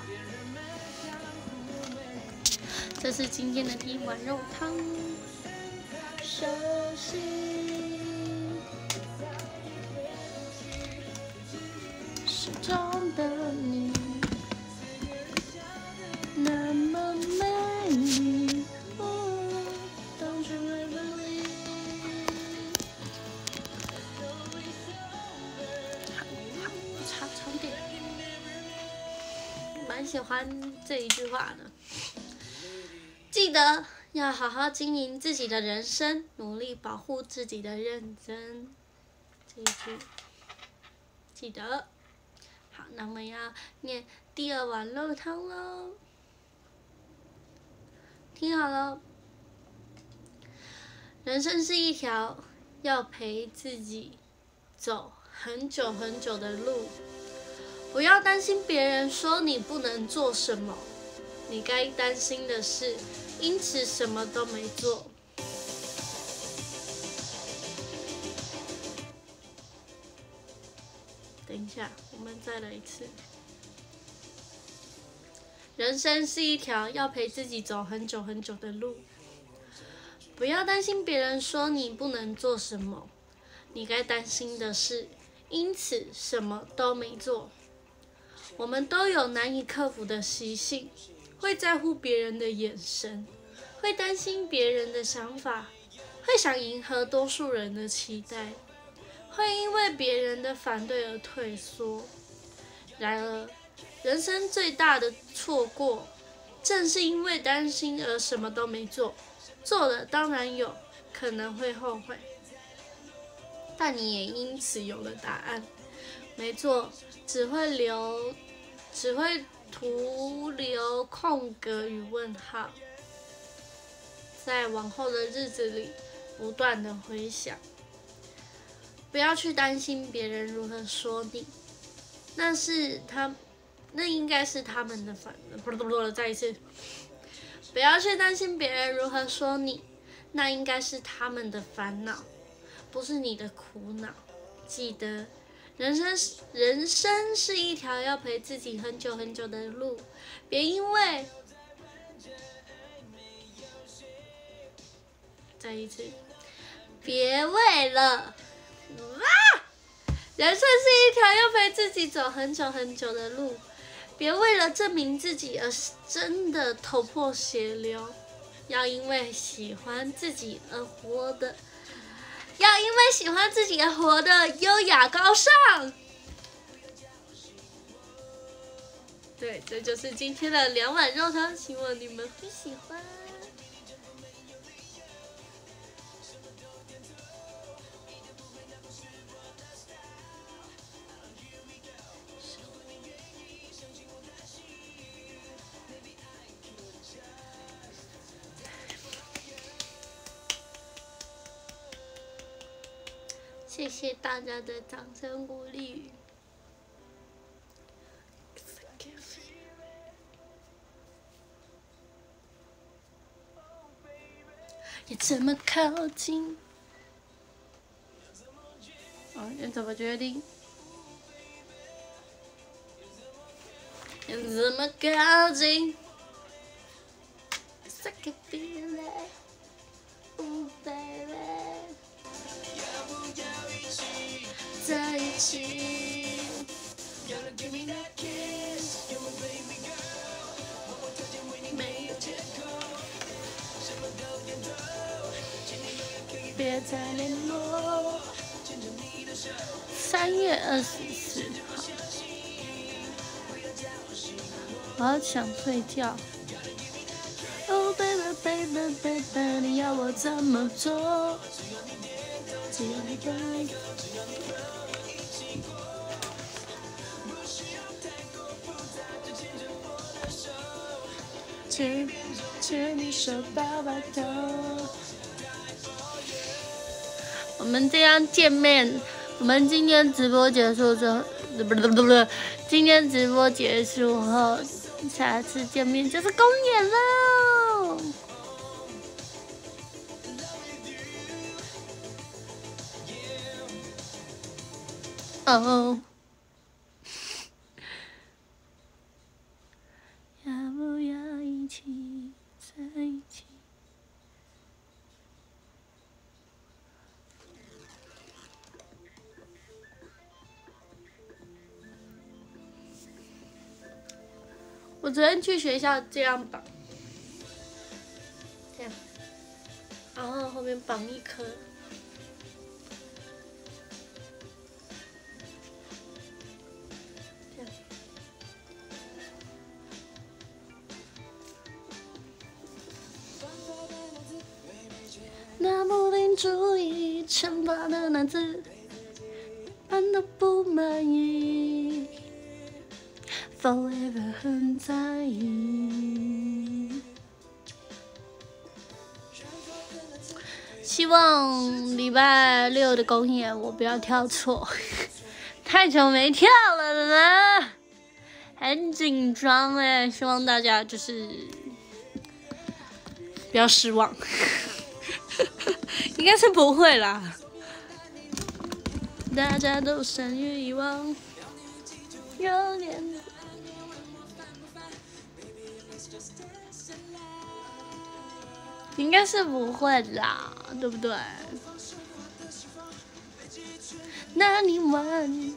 Speaker 1: 这是今天的第一碗肉汤，熟悉手中的你，那么美丽。蛮喜欢这一句话的，记得要好好经营自己的人生，努力保护自己的认真。这一句记得。好，那我们要念第二碗肉汤喽，听好了。人生是一条要陪自己走很久很久的路。不要担心别人说你不能做什么，你该担心的是，因此什么都没做。等一下，我们再来一次。人生是一条要陪自己走很久很久的路。不要担心别人说你不能做什么，你该担心的是，因此什么都没做。我们都有难以克服的习性，会在乎别人的眼神，会担心别人的想法，会想迎合多数人的期待，会因为别人的反对而退缩。然而，人生最大的错过，正是因为担心而什么都没做。做了当然有可能会后悔，但你也因此有了答案。没错，只会留，只会徒留空格与问号，在往后的日子里不断的回想。不要去担心别人如何说你，那是他，那应该是他们的烦恼。不不不，再一次。不要去担心别人如何说你，那应该是他们的烦恼，不是你的苦恼。记得，人生人生是一条要陪自己很久很久的路，别因为……再一次，别为了啊！人生是一条要陪自己走很久很久的路。别为了证明自己而真的头破血流，要因为喜欢自己而活的，要因为喜欢自己而活的优雅高尚。对，这就是今天的两碗肉汤，希望你们会喜欢。谢谢大家的掌声鼓励语。也这么靠近，哦，你怎么决定？也这么靠近。I can feel it, oh baby。在一起。没有借口，别再联络。三月二十四号， 我好想睡觉。Oh baby baby baby， 你要我怎么做？只有你的爱。牵牵你手到白头。我们这样见面，我们今天直播结束之后，不不不不，今天直播结束后，下次见面就是公演喽。哦。要不要一起在一起？我昨天去学校这样绑，这样，然后后面绑一颗。那不定主意，惩罚的男子，般都不满意 ，forever 很在意。希望礼拜六的公演我不要跳错，太久没跳了啦，很紧张哎，希望大家就是不要失望。应该是不会啦，大家都善于遗忘，有点。应该是不会啦，对不对？那你问。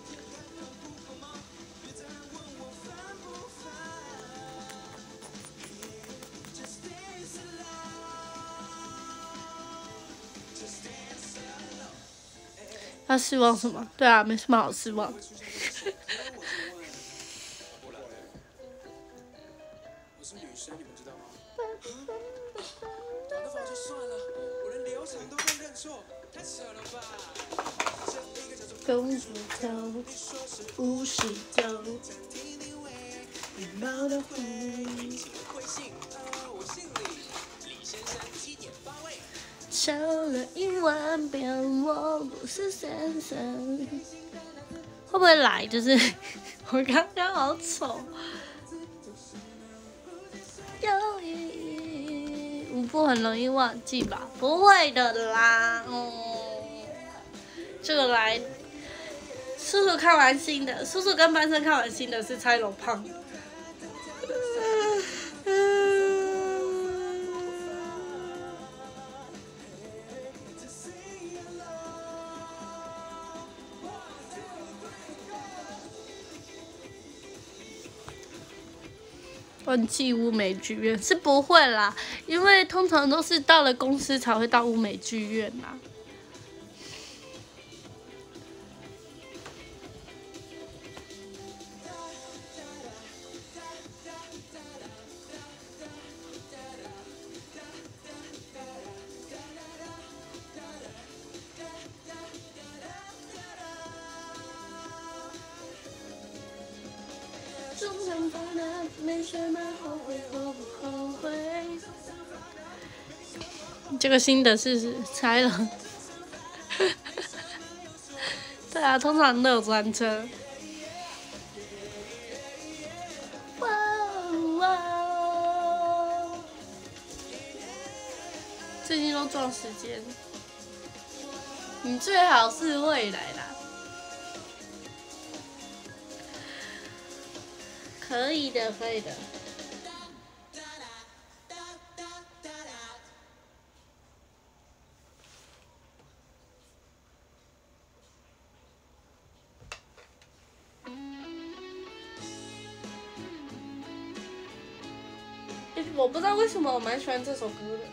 Speaker 1: 他失望什么？对啊，没什么好失望。公主头，五十九，礼貌的回。笑了一万遍，我不是先生。会不会来？就是我刚刚好丑。有一舞步很容易忘记吧？不会的啦，哦。这个来，叔叔看完新的，叔叔跟班生看完新的是拆楼胖。忘记乌美剧院是不会啦，因为通常都是到了公司才会到乌美剧院啦。这个新的是拆了，对啊，通常都有专车。哇哇！最近都撞时间，你最好是未来啦，可以的，可以的。我不知道为什么我蛮喜欢这首歌的。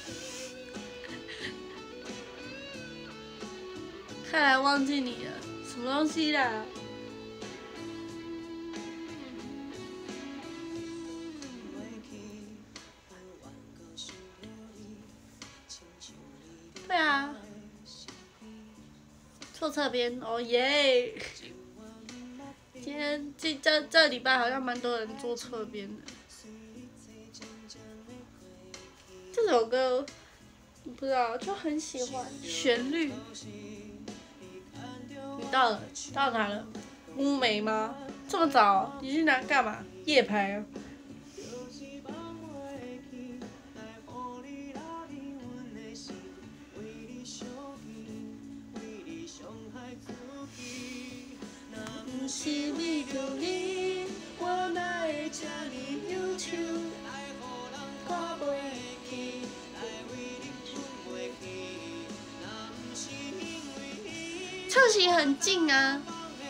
Speaker 1: 看来忘记你了，什什么东西啦？对啊，坐侧边，哦耶！今天这这这礼拜好像蛮多人坐侧边的。这首歌不知道，就很喜欢旋律。你到了，到哪了？乌梅吗？这么早？你去哪干嘛？夜排啊？是为着你，我哪会这么忧愁？看袂起，来为你困袂去，若不是因为你。侧席很近啊。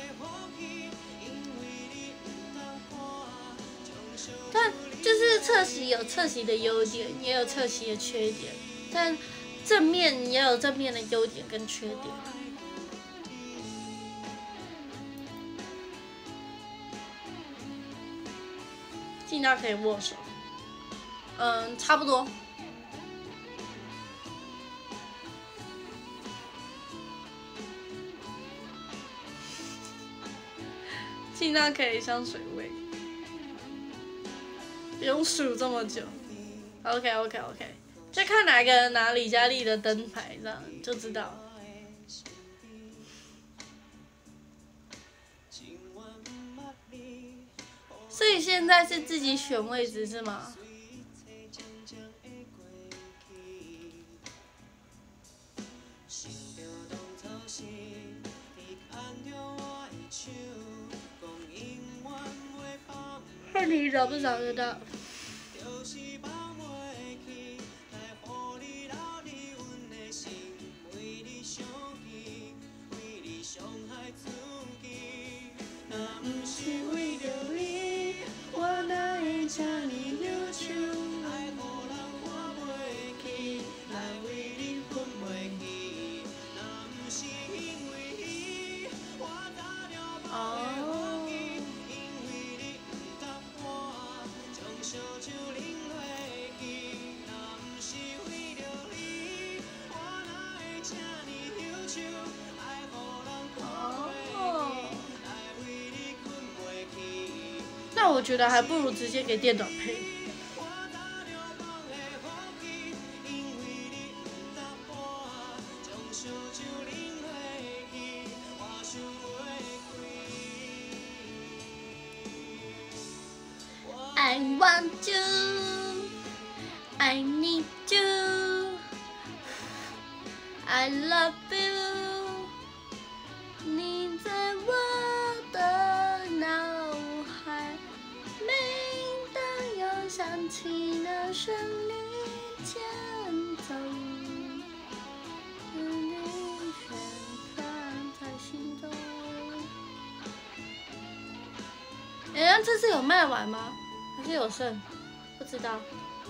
Speaker 1: 但就是侧席有侧席的优点，也有侧席的缺点，但正面也有正面的优点跟缺点。尽量可以握手，嗯，差不多。尽量可以香水味，不用数这么久。OK OK OK， 就看哪个人拿李佳丽的灯牌，这样就知道。所以现在是自己选位置是吗？看你找不找得到。那我觉得还不如直接给电短配。I want you, I need you, I love you。你在我的脑海，每当又想起那旋律前奏，是你旋转在心中。哎、欸，这次有卖完吗？还是有剩？不知道。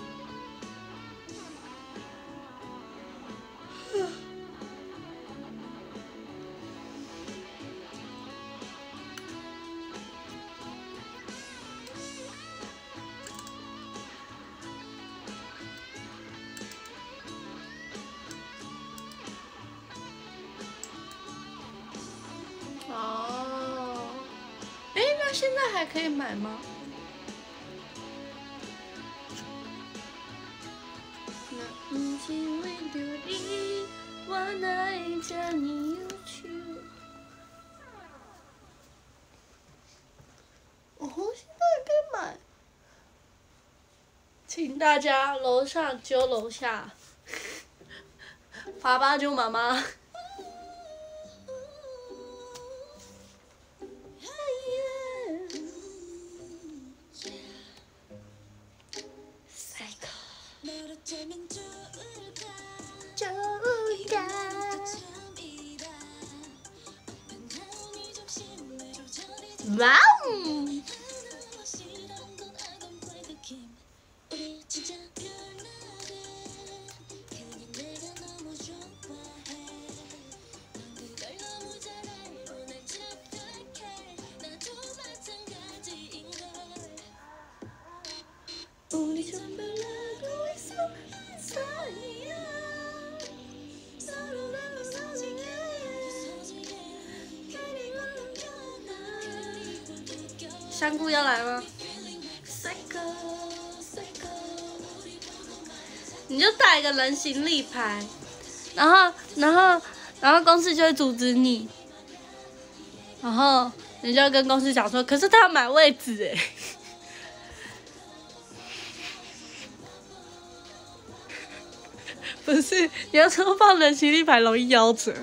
Speaker 1: 哦，哎，那现在还可以买吗？那不是为了你，我哪会这么忧愁？哦，现在还可以买，请大家楼上揪楼下，爸爸揪妈妈。哇哦！ 香菇要来吗？你就带一个人形立牌，然后，然后，然后公司就会阻止你，然后你就要跟公司讲说，可是他要买位置哎。不是，你要说放人形立牌容易夭折。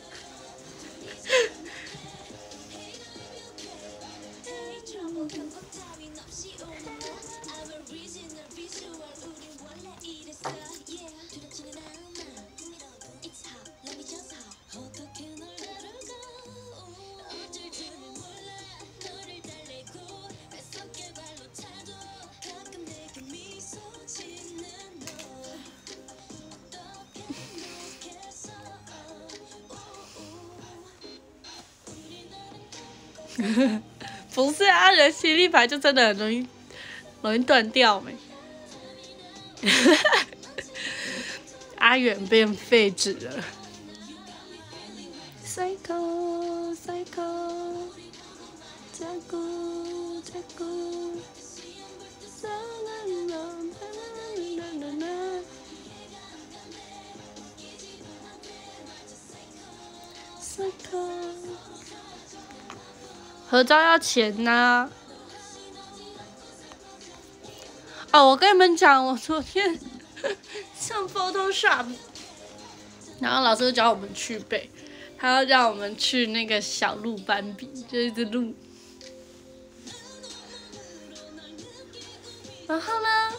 Speaker 1: 不是啊，人形立牌就真的很容易容易断掉没。阿远变废纸了。Psycho Psycho， 加固加固。Psycho。合照要钱呐、啊！哦，我跟你们讲，我昨天上 Photoshop， 然后老师教我们去背，他要让我们去那个小鹿斑比，就一只鹿。然后呢，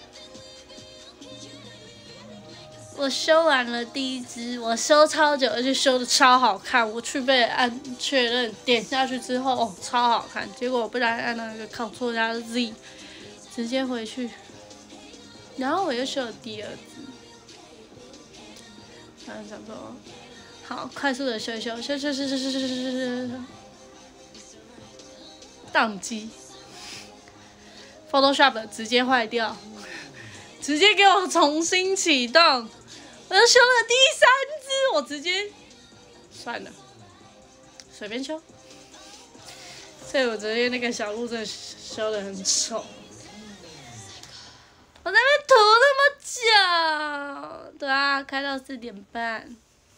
Speaker 1: 我修完了第一支，我修超久，而且修的超好看。我去背按确认，点下去之后，哦，超好看。结果我不然按那个 Ctrl 加 Z， 直接回去，然后我又修了第二支。然后想说，好，快速的修一修，修修修修修修修修修，宕机 ，Photoshop 直接坏掉，直接给我重新启动。我又修了第三支，我直接算了，随便修。所以我昨天那个小鹿真的修得很丑。我在那边涂那么久，对啊，开到四点半。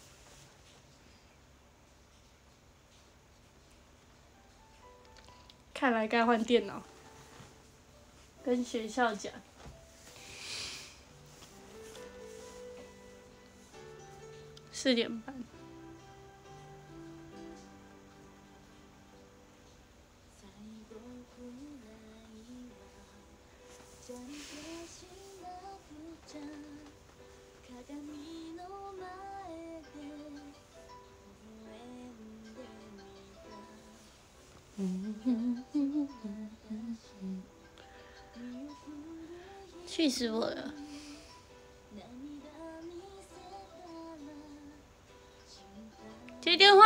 Speaker 1: 看来该换电脑，跟学校讲。四点半。气死我了！接电话。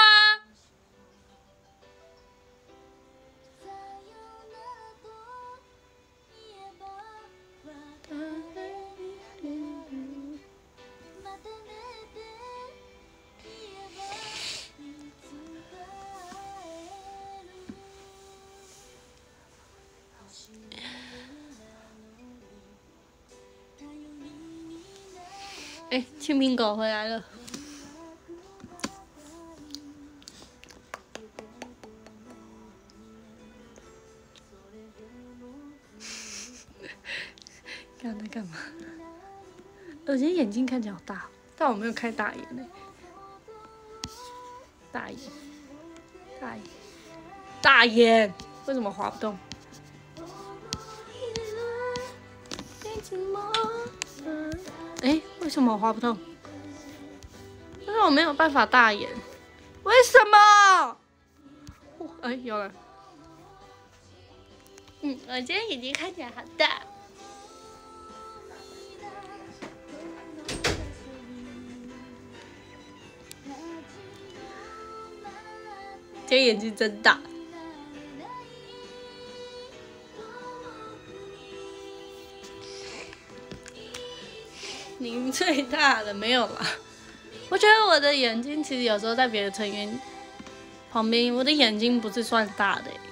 Speaker 1: 哎，青苹果回来了。刚刚在干嘛？我今天眼睛看起来好大，但我没有开大眼呢。大眼，大眼，大眼，为什么滑不动？哎，为什么我滑不动？但是我没有办法大眼，为什么？哎，有了。嗯，我今天眼睛看起来好大。今天眼睛真大。 您最大了没有啦？我觉得我的眼睛其实有时候在别的成员旁边，我的眼睛不是算大的、欸，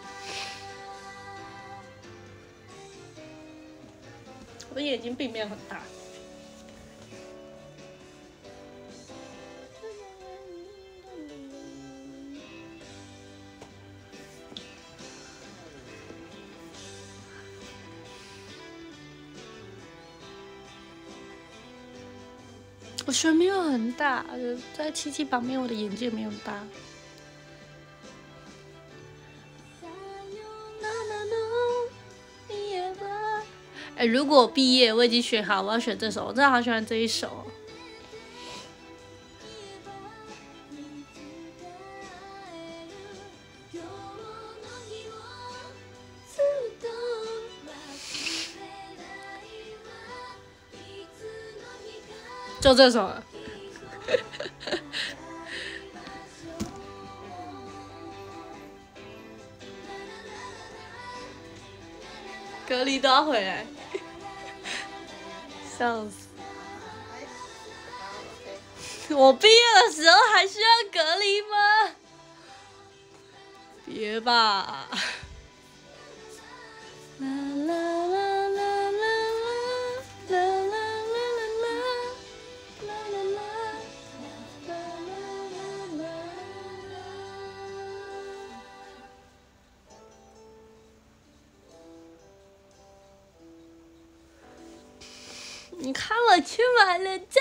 Speaker 1: 我的眼睛并没有很大。我觉得没有很大，在七七旁边，我的眼睛没有很大。哎、欸，如果毕业，我已经选好，我要选这首，我真的好喜欢这一首。就这首了。隔离都要回来，笑死！我毕业的时候还需要隔离吗？别吧。啦啦啦啦啦啦啦你看我去买了这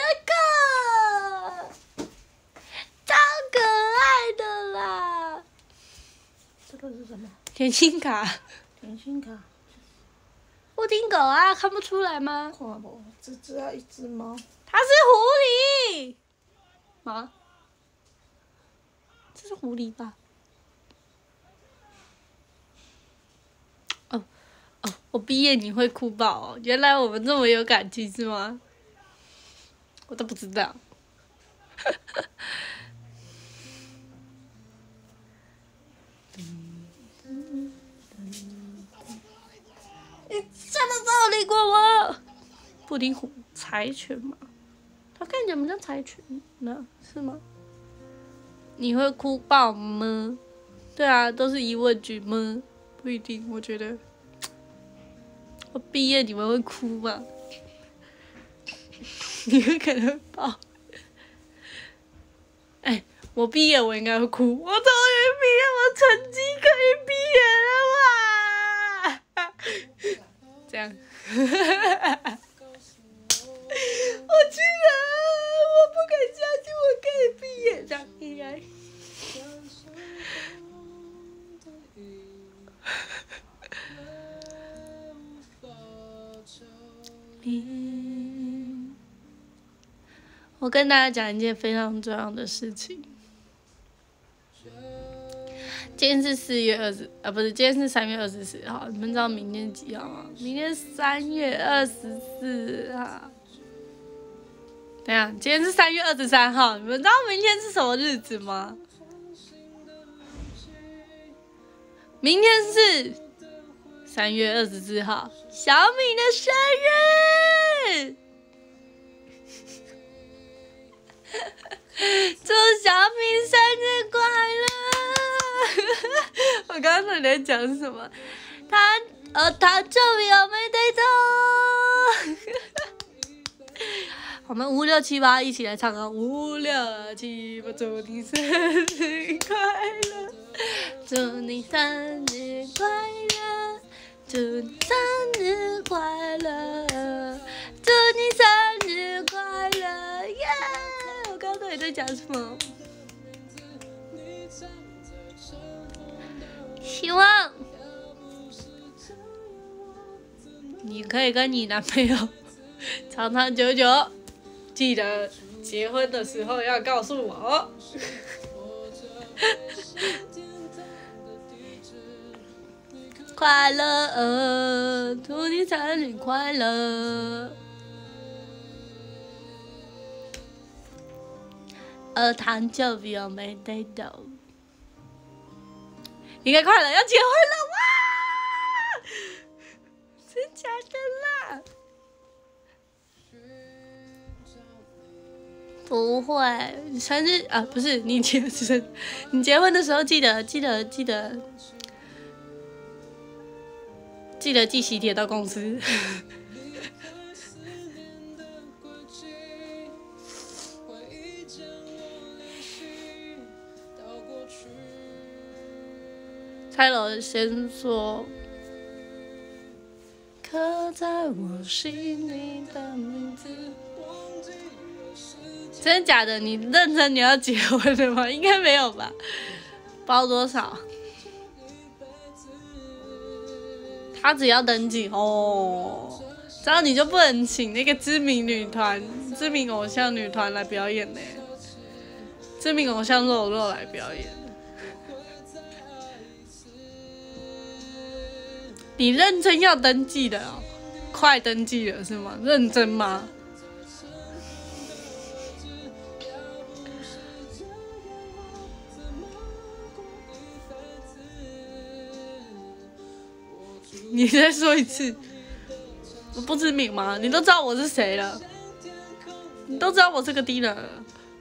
Speaker 1: 个，超可爱的啦！这个是什么？甜心卡。甜心卡。布丁狗啊，看不出来吗？看不，这只要一只猫。它是狐狸。吗？这是狐狸吧？哦。哦，我毕业你会哭爆哦！原来我们这么有感情是吗？我都不知道。你什么时候理过我？布丁虎柴犬吗？它看起来不像柴犬呢，是吗？你会哭爆吗？对啊，都是疑问句吗？不一定，我觉得。我毕业你们会哭吗？你们可能会爆。哎、欸，我毕业我应该会哭，我终于毕业，我成绩可以毕业了哇！这样，我居然，我不敢相信我可以毕业，这样应该。我跟大家讲一件非常重要的事情。今天是四月二十，啊，不是，今天是三月二十四号。你们知道明天几号吗？明天三月二十四号。等一下，今天是三月二十三号。你们知道明天是什么日子吗？明天是三月二十四号，小米的生日。祝小米生日快乐！我刚刚到底在讲什么？他呃，他就有没得到。我们五六七八一起来唱啊！五六七八，祝你生日快乐，祝你生日快乐，祝你生日快乐，祝你生日快乐，耶！我刚刚到底在讲什么？希望你可以跟你男朋友长长久久，记得结婚的时候要告诉我。快乐，祝你生日快乐。呃，糖就比我没得到，应该快了，要结婚了哇！真假的啦？ 不会，你生日啊，不是你结生，你结婚的时候记得记得记得记得寄喜帖到公司。拆楼先说，刻在我心里的名字。真的假的？你认真你要结婚了吗？应该没有吧？包多少？他只要登记哦，这样你就不能请那个知名女团、知名偶像女团来表演呢？知名偶像肉肉来表演。你认真要登记的哦，快登记了是吗？认真吗？你再说一次，我不知名吗？你都知道我是谁了，你都知道我是个低能了。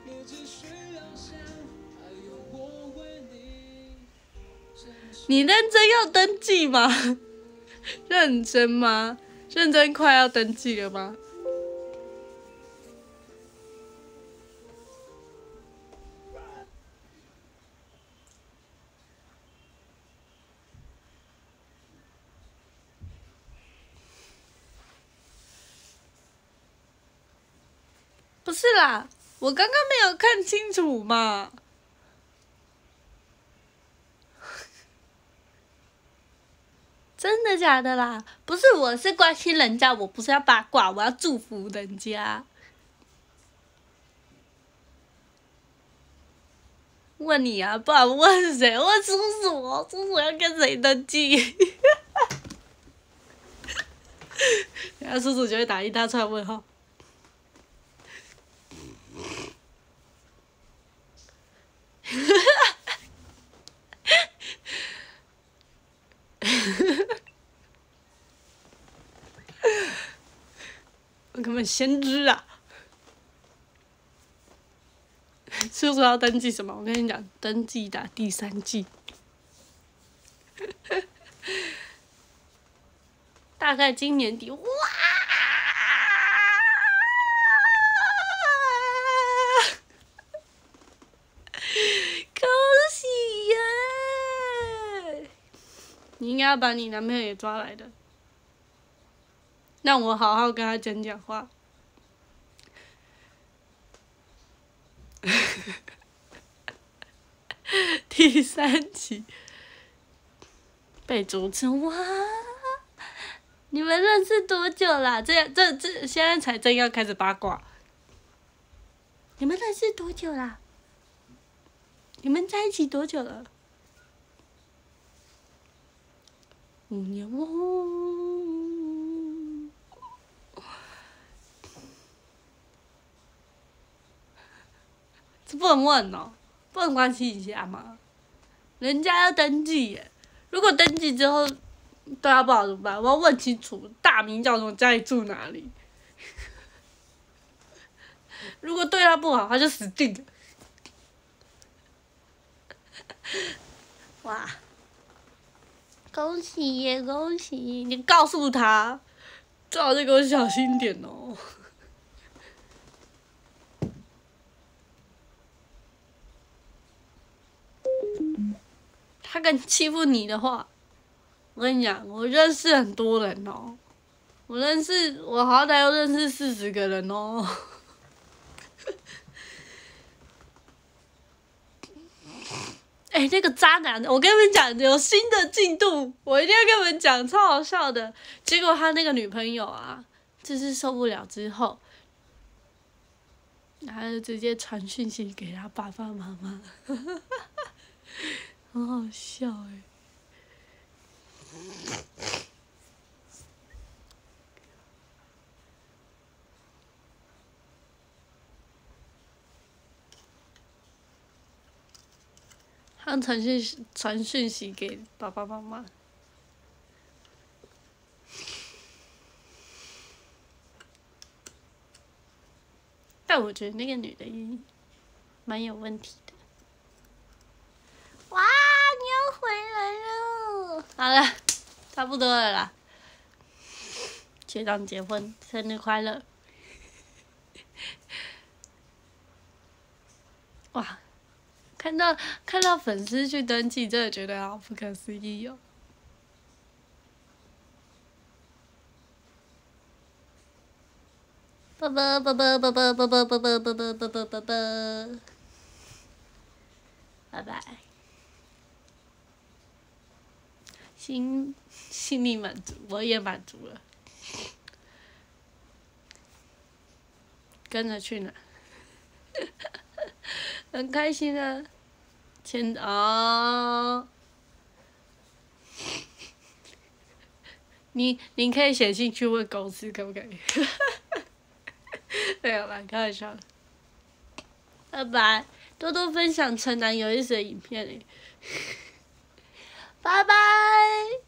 Speaker 1: 你认真要登记吗？认真吗？认真快要登记了吗？不是啦，我刚刚没有看清楚嘛。真的假的啦？不是，我是关心人家，我不是要八卦，我要祝福人家。问你啊，不然问谁？问叔叔哦，叔叔要跟谁登记？然后叔叔就会打一大串问号。我根本先知啊！叔叔要登记什么？我跟你讲，登记打第三季，大概今年底。哇！恭喜耶！你应该要把你男朋友也抓来的，让我好好跟他讲讲话。第三集被主持哇！你们认识多久啦？这这这现在才正要开始八卦。你们认识多久啦？你们在一起多久了？五年哦。这不能问哦，不能关心一下吗？人家要登记耶，如果登记之后对他不好怎么办？我要问清楚，大名叫什么，家里住哪里。如果对他不好，他就死定了。哇！恭喜耶，恭喜！你告诉他，最好是给我小心点哦。他敢欺负你的话，我跟你讲，我认识很多人哦，我认识，我好歹要认识四十个人哦。哎、欸，那个渣男，我跟你们讲，有新的进度，我一定要跟你们讲，超好笑的。结果他那个女朋友啊，就是受不了之后，他就直接传讯息给他爸爸妈妈，很好笑哎、欸。他传讯传讯息给爸爸妈妈， 但我觉得那个女的也蛮有问题的。哇，你要回来了！好了，差不多了啦。学长结婚，生日快乐！哇，看到看到粉丝去登记，真的觉得好不可思议哦。啵啵啵啵啵啵啵啵啵啵啵啵啵啵啵啵，拜拜。心心里满足，我也满足了。跟着去哪？很开心啊！签哦。你你可以写信去问公司可不可以？没有啦，开玩笑的。拜拜，多多分享城南有意思的影片欸。拜拜。